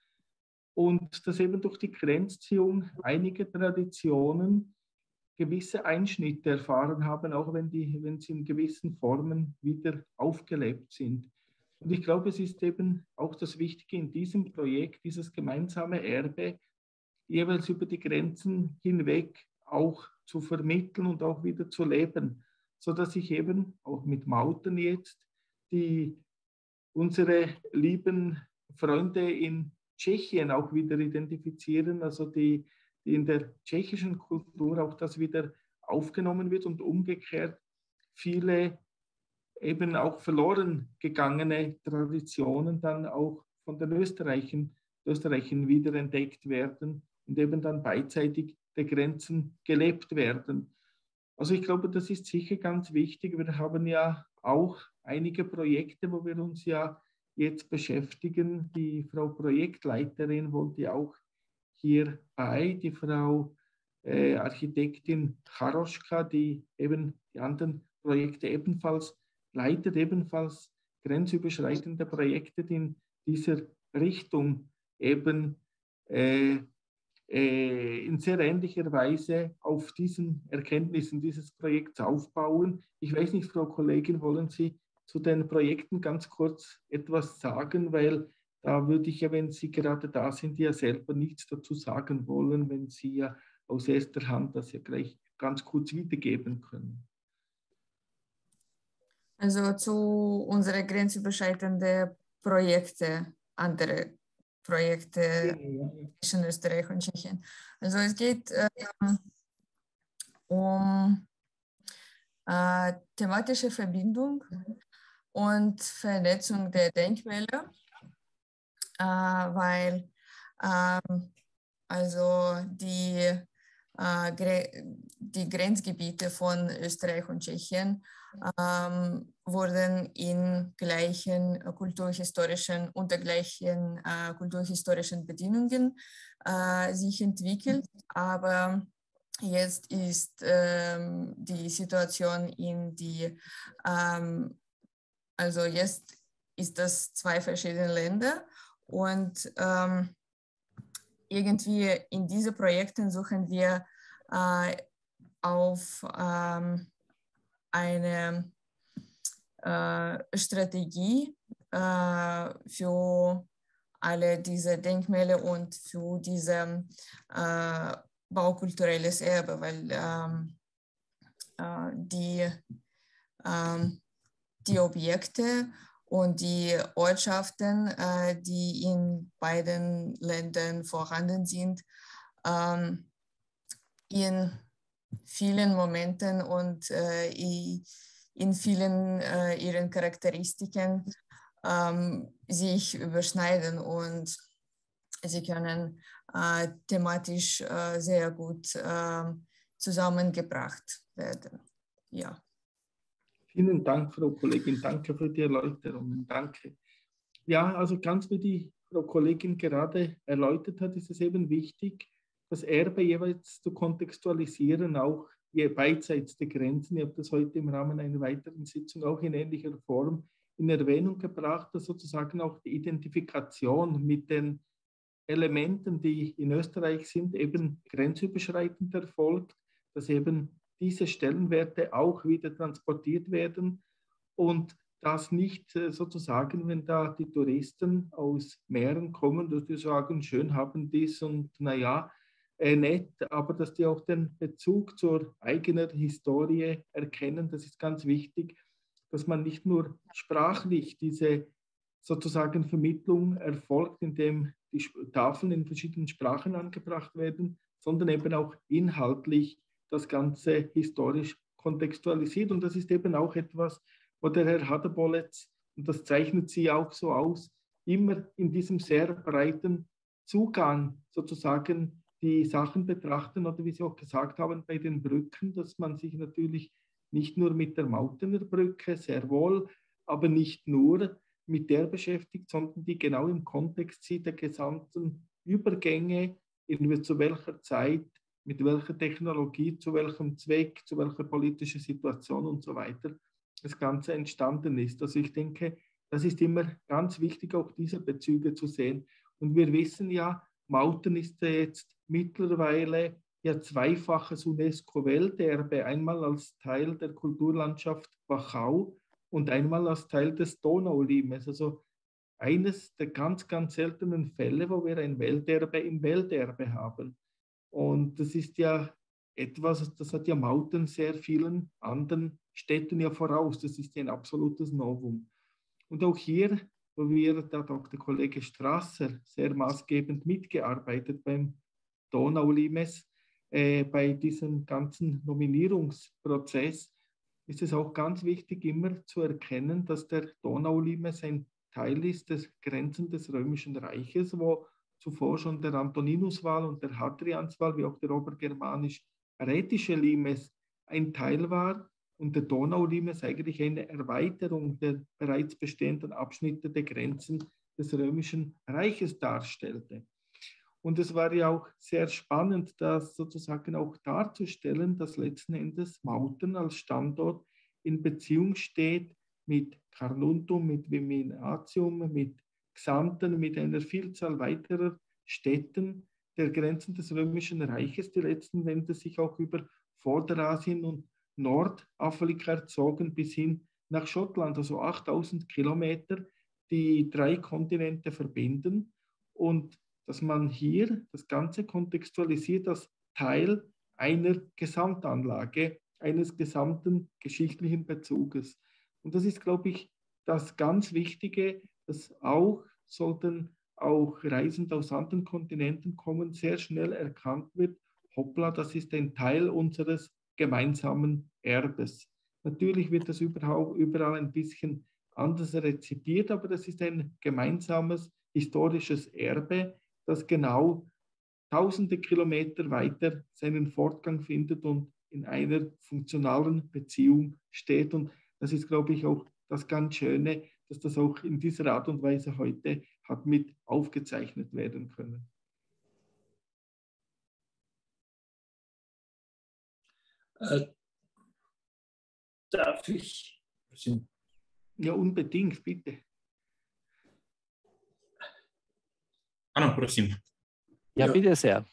Speaker 5: Und dass eben durch die Grenzziehung einige Traditionen gewisse Einschnitte erfahren haben, auch wenn, die, wenn sie in gewissen Formen wieder aufgelebt sind. Und ich glaube, es ist eben auch das Wichtige in diesem Projekt, dieses gemeinsame Erbe, jeweils über die Grenzen hinweg auch zu vermitteln und auch wieder zu leben, sodass ich eben auch mit Mauten jetzt, die unsere lieben Freunde in Tschechien auch wieder identifizieren, also die, die in der tschechischen Kultur auch das wieder aufgenommen wird und umgekehrt viele eben auch verloren gegangene Traditionen dann auch von den Österreichern, Österreichern wiederentdeckt werden und eben dann beidseitig der Grenzen gelebt werden. Also ich glaube, das ist sicher ganz wichtig. Wir haben ja auch einige Projekte, wo wir uns ja jetzt beschäftigen. Die Frau Projektleiterin wollte auch hierbei, die Frau äh, Architektin Charoschka, die eben die anderen Projekte ebenfalls leitet, ebenfalls grenzüberschreitende Projekte, die in dieser Richtung eben äh, äh, in sehr ähnlicher Weise auf diesen Erkenntnissen dieses Projekts aufbauen. Ich weiß nicht, Frau Kollegin, wollen Sie zu den Projekten ganz kurz etwas sagen, weil da würde ich ja, wenn Sie gerade da sind, ja selber nichts dazu sagen wollen, wenn Sie ja aus erster Hand das ja gleich ganz kurz wiedergeben können.
Speaker 6: Also zu unseren grenzüberschreitenden Projekte, andere Projekte zwischen Österreich und Tschechien. Also es geht ähm, um äh, thematische Verbindung und Vernetzung der Denkmäler, äh, weil ähm, also die, äh, die Grenzgebiete von Österreich und Tschechien ähm, wurden in gleichen kulturhistorischen, unter gleichen äh, kulturhistorischen Bedingungen äh, sich entwickelt, aber jetzt ist ähm, die Situation in die, ähm, also jetzt ist das zwei verschiedene Länder und ähm, irgendwie in diesen Projekten suchen wir äh, auf ähm, eine äh, Strategie äh, für alle diese Denkmäler und für diese äh, baukulturelles Erbe, weil ähm, äh, die, ähm, die Objekte und die Ortschaften, äh, die in beiden Ländern vorhanden sind, ähm, in vielen Momenten und äh, in vielen äh, ihren Charakteristiken ähm, sich überschneiden und sie können äh, thematisch äh, sehr gut äh, zusammengebracht werden. Ja.
Speaker 5: Vielen Dank, Frau Kollegin. Danke für die Erläuterungen. Danke. Ja, also ganz wie die Frau Kollegin gerade erläutert hat, ist es eben wichtig, das Erbe jeweils zu kontextualisieren, auch je beidseits der Grenzen. Ich habe das heute im Rahmen einer weiteren Sitzung auch in ähnlicher Form in Erwähnung gebracht, dass sozusagen auch die Identifikation mit den Elementen, die in Österreich sind, eben grenzüberschreitend erfolgt, dass eben diese Stellenwerte auch wieder transportiert werden und das nicht sozusagen, wenn da die Touristen aus Meeren kommen, dass die sagen, schön haben dies und naja, äh, nett, aber dass die auch den Bezug zur eigenen Historie erkennen, das ist ganz wichtig, dass man nicht nur sprachlich diese sozusagen Vermittlung erfolgt, indem die Tafeln in verschiedenen Sprachen angebracht werden, sondern eben auch inhaltlich das Ganze historisch kontextualisiert. Und das ist eben auch etwas, wo der Herr Haderbolletz, und das zeichnet sie auch so aus, immer in diesem sehr breiten Zugang sozusagen die Sachen betrachten oder wie Sie auch gesagt haben bei den Brücken, dass man sich natürlich nicht nur mit der Mautener Brücke, sehr wohl, aber nicht nur mit der beschäftigt, sondern die genau im Kontext sieht der gesamten Übergänge, in zu welcher Zeit, mit welcher Technologie, zu welchem Zweck, zu welcher politischen Situation und so weiter das Ganze entstanden ist. Also ich denke, das ist immer ganz wichtig, auch diese Bezüge zu sehen. Und wir wissen ja, Mauten ist ja jetzt mittlerweile ja zweifaches UNESCO-Welterbe, einmal als Teil der Kulturlandschaft Wachau und einmal als Teil des Donaulimes. Also eines der ganz, ganz seltenen Fälle, wo wir ein Welterbe im Welterbe haben. Und das ist ja etwas, das hat ja Mauten sehr vielen anderen Städten ja voraus. Das ist ja ein absolutes Novum. Und auch hier, wo wir, da hat auch der Kollege Strasser sehr maßgebend mitgearbeitet beim Donaulimes, äh, bei diesem ganzen Nominierungsprozess, ist es auch ganz wichtig, immer zu erkennen, dass der Donaulimes ein Teil ist des Grenzen des Römischen Reiches, wo zuvor schon der Antoninuswall und der Hadrianswall, wie auch der obergermanisch-rätische Limes ein Teil war und der Donaulimes eigentlich eine Erweiterung der bereits bestehenden Abschnitte der Grenzen des Römischen Reiches darstellte. Und es war ja auch sehr spannend, das sozusagen auch darzustellen, dass letzten Endes Mauten als Standort in Beziehung steht mit Carnuntum, mit Viminatium, mit Xanten, mit einer Vielzahl weiterer Städten der Grenzen des Römischen Reiches, die letzten Endes sich auch über Vorderasien und Nordafrika erzogen bis hin nach Schottland, also achttausend Kilometer, die drei Kontinente verbinden und dass man hier das Ganze kontextualisiert als Teil einer Gesamtanlage, eines gesamten geschichtlichen Bezuges. Und das ist, glaube ich, das ganz Wichtige, dass auch, sollten auch Reisende aus anderen Kontinenten kommen, sehr schnell erkannt wird, hoppla, das ist ein Teil unseres gemeinsamen Erbes. Natürlich wird das überall, überall ein bisschen anders rezipiert, aber das ist ein gemeinsames historisches Erbe, das genau tausende Kilometer weiter seinen Fortgang findet und in einer funktionalen Beziehung steht. Und das ist, glaube ich, auch das ganz Schöne, dass das auch in dieser Art und Weise heute hat mit aufgezeichnet werden können.
Speaker 3: Äh, darf ich?
Speaker 5: Ja, unbedingt, bitte.
Speaker 1: Ano, prosím.
Speaker 2: Ja,
Speaker 3: Ja.
Speaker 2: bitte sehr.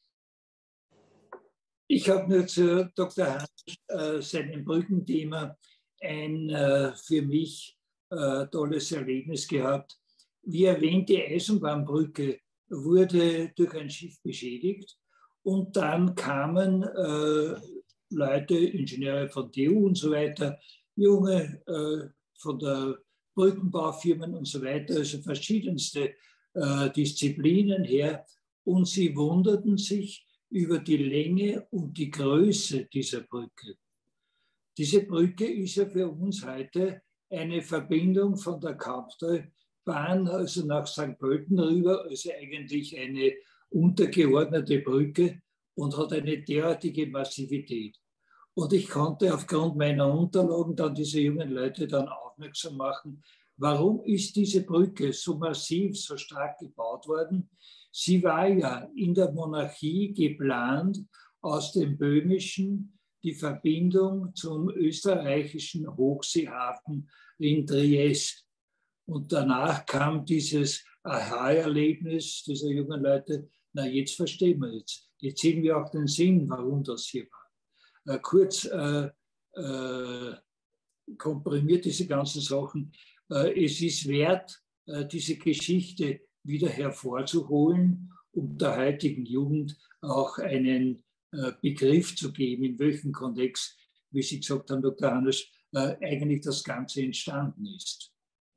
Speaker 3: Ich habe nur zu Doktor Hansch äh, seinem Brückenthema ein äh, für mich äh, tolles Erlebnis gehabt. Wie erwähnt, die Eisenbahnbrücke wurde durch ein Schiff beschädigt und dann kamen äh, Leute, Ingenieure von T U und so weiter, junge äh, von der Brückenbaufirmen und so weiter, also verschiedenste äh, Disziplinen her, und sie wunderten sich über die Länge und die Größe dieser Brücke. Diese Brücke ist ja für uns heute eine Verbindung von der Kapstahlbahn, also nach Sankt Pölten rüber, also eigentlich eine untergeordnete Brücke und hat eine derartige Massivität. Und ich konnte aufgrund meiner Unterlagen dann diese jungen Leute dann aufmerksam machen, warum ist diese Brücke so massiv, so stark gebaut worden? Sie war ja in der Monarchie geplant, aus dem Böhmischen die Verbindung zum österreichischen Hochseehafen in Triest. Und danach kam dieses Aha-Erlebnis dieser jungen Leute, na jetzt verstehen wir jetzt. Jetzt sehen wir auch den Sinn, warum das hier war. Äh, kurz äh, äh, komprimiert diese ganzen Sachen. Äh, es ist wert, äh, diese Geschichte wieder hervorzuholen, um der heutigen Jugend auch einen äh, Begriff zu geben, in welchem Kontext, wie Sie gesagt haben, Doktor Hannes, äh, eigentlich das Ganze entstanden ist.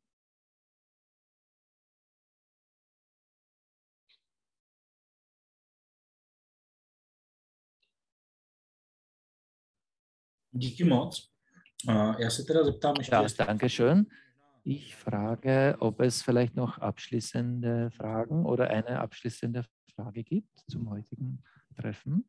Speaker 1: Díky moc. Já se teda zeptám ještě...
Speaker 2: Ja, danke schön. Ich frage, ob es vielleicht noch abschließende Fragen oder eine abschließende Frage gibt zum heutigen Treffen.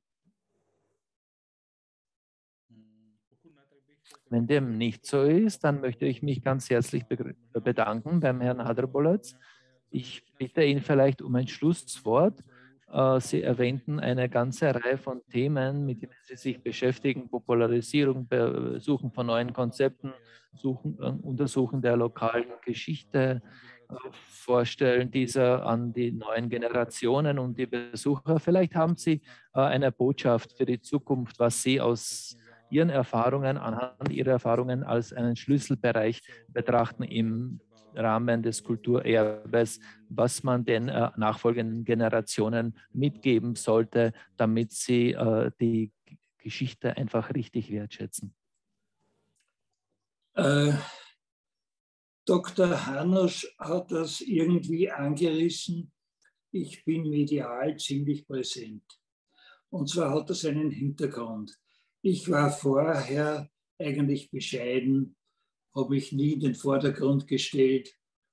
Speaker 2: Wenn dem nicht so ist, dann möchte ich mich ganz herzlich bedanken beim Herrn Hadrbolec. Ich bitte ihn vielleicht um ein Schlusswort. Sie erwähnten eine ganze Reihe von Themen, mit denen Sie sich beschäftigen: Popularisierung, Suchen von neuen Konzepten, Suchen, Untersuchen der lokalen Geschichte, Vorstellen dieser an die neuen Generationen und die Besucher. Vielleicht haben Sie eine Botschaft für die Zukunft, was Sie aus Ihren Erfahrungen, anhand Ihrer Erfahrungen als einen Schlüsselbereich betrachten im Rahmen des Kulturerbes, was man den äh, nachfolgenden Generationen mitgeben sollte, damit sie äh, die Geschichte einfach richtig wertschätzen.
Speaker 3: Äh, Doktor Hanusch hat das irgendwie angerissen. Ich bin medial ziemlich präsent. Und zwar hat das einen Hintergrund. Ich war vorher eigentlich bescheiden, habe mich nie in den Vordergrund gestellt.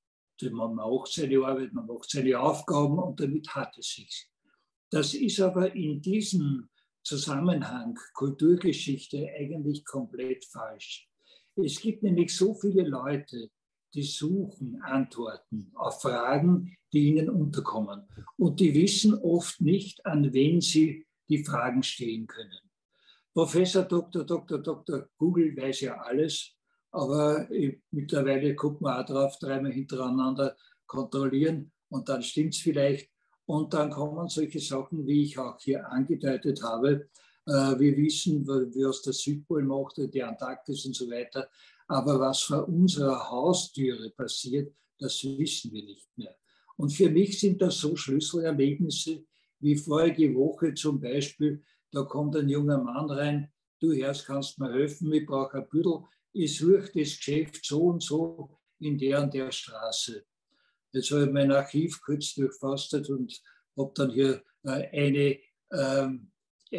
Speaker 3: Man macht seine Arbeit, man macht seine Aufgaben und damit hat es sich. Das ist aber in diesem Zusammenhang Kulturgeschichte eigentlich komplett falsch. Es gibt nämlich so viele Leute, die suchen Antworten auf Fragen, die ihnen unterkommen. Und die wissen oft nicht, an wen sie die Fragen stellen können. Professor Doktor Doktor Doktor Google weiß ja alles. Aber mittlerweile guckt man auch drauf, dreimal hintereinander kontrollieren und dann stimmt es vielleicht. Und dann kommen solche Sachen, wie ich auch hier angedeutet habe. Wir wissen, was der Südpol macht, die Antarktis und so weiter. Aber was vor unserer Haustüre passiert, das wissen wir nicht mehr. Und für mich sind das so Schlüsselerlebnisse wie vorige Woche zum Beispiel. Da kommt ein junger Mann rein, du Herr, kannst mir helfen, ich brauche ein Büdel. Ich suche das Geschäft so und so in der und der Straße. Jetzt habe ich mein Archiv kurz durchforstet und habe dann hier eine ähm,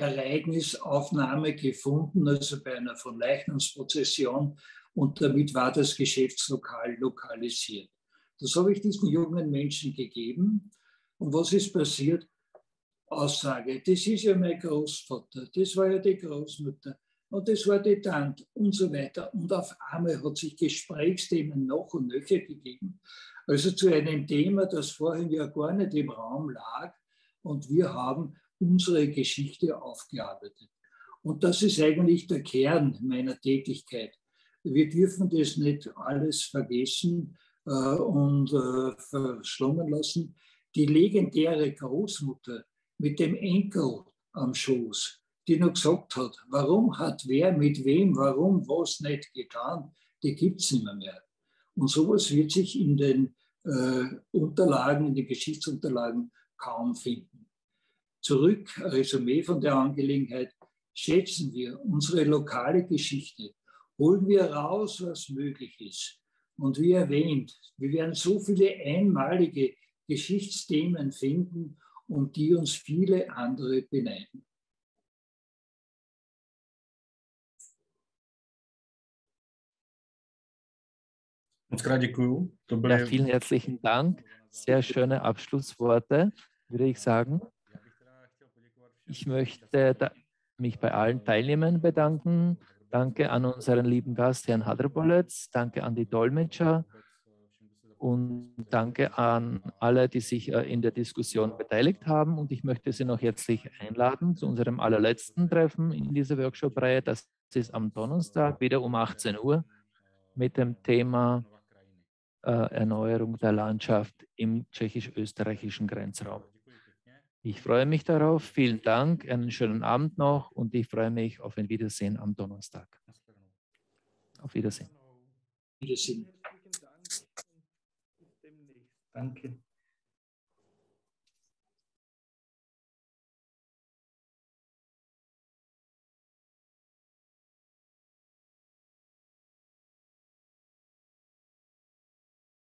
Speaker 3: Ereignisaufnahme gefunden, also bei einer Verleichnungsprozession, und damit war das Geschäftslokal lokalisiert. Das habe ich diesen jungen Menschen gegeben. Und was ist passiert? Aussage, das ist ja mein Großvater, das war ja die Großmutter. Und das war die Tante und so weiter. Und auf einmal hat sich Gesprächsthemen noch und nöcher gegeben. Also zu einem Thema, das vorhin ja gar nicht im Raum lag. Und wir haben unsere Geschichte aufgearbeitet. Und das ist eigentlich der Kern meiner Tätigkeit. Wir dürfen das nicht alles vergessen äh, und äh, verschlungen lassen. Die legendäre Großmutter mit dem Enkel am Schoß, die noch gesagt hat, warum hat wer mit wem, warum was nicht getan, die gibt es nicht mehr, mehr. Und sowas wird sich in den äh, Unterlagen, in den Geschichtsunterlagen kaum finden. Zurück, ein Resümee von der Angelegenheit: Schätzen wir unsere lokale Geschichte, holen wir raus, was möglich ist. Und wie erwähnt, wir werden so viele einmalige Geschichtsthemen finden, um die uns viele andere beneiden.
Speaker 2: Ja, vielen herzlichen Dank. Sehr schöne Abschlussworte, würde ich sagen. Ich möchte mich bei allen Teilnehmern bedanken. Danke an unseren lieben Gast, Herrn Hadrbolec. Danke an die Dolmetscher. Und danke an alle, die sich in der Diskussion beteiligt haben. Und ich möchte Sie noch herzlich einladen zu unserem allerletzten Treffen in dieser Workshop-Reihe. Das ist am Donnerstag wieder um achtzehn Uhr mit dem Thema äh, Erneuerung der Landschaft im tschechisch-österreichischen Grenzraum. Ich freue mich darauf. Vielen Dank, einen schönen Abend noch und ich freue mich auf ein Wiedersehen am Donnerstag. Auf Wiedersehen.
Speaker 3: Wiedersehen.
Speaker 5: Herzlichen Dank und bis demnächst. Danke.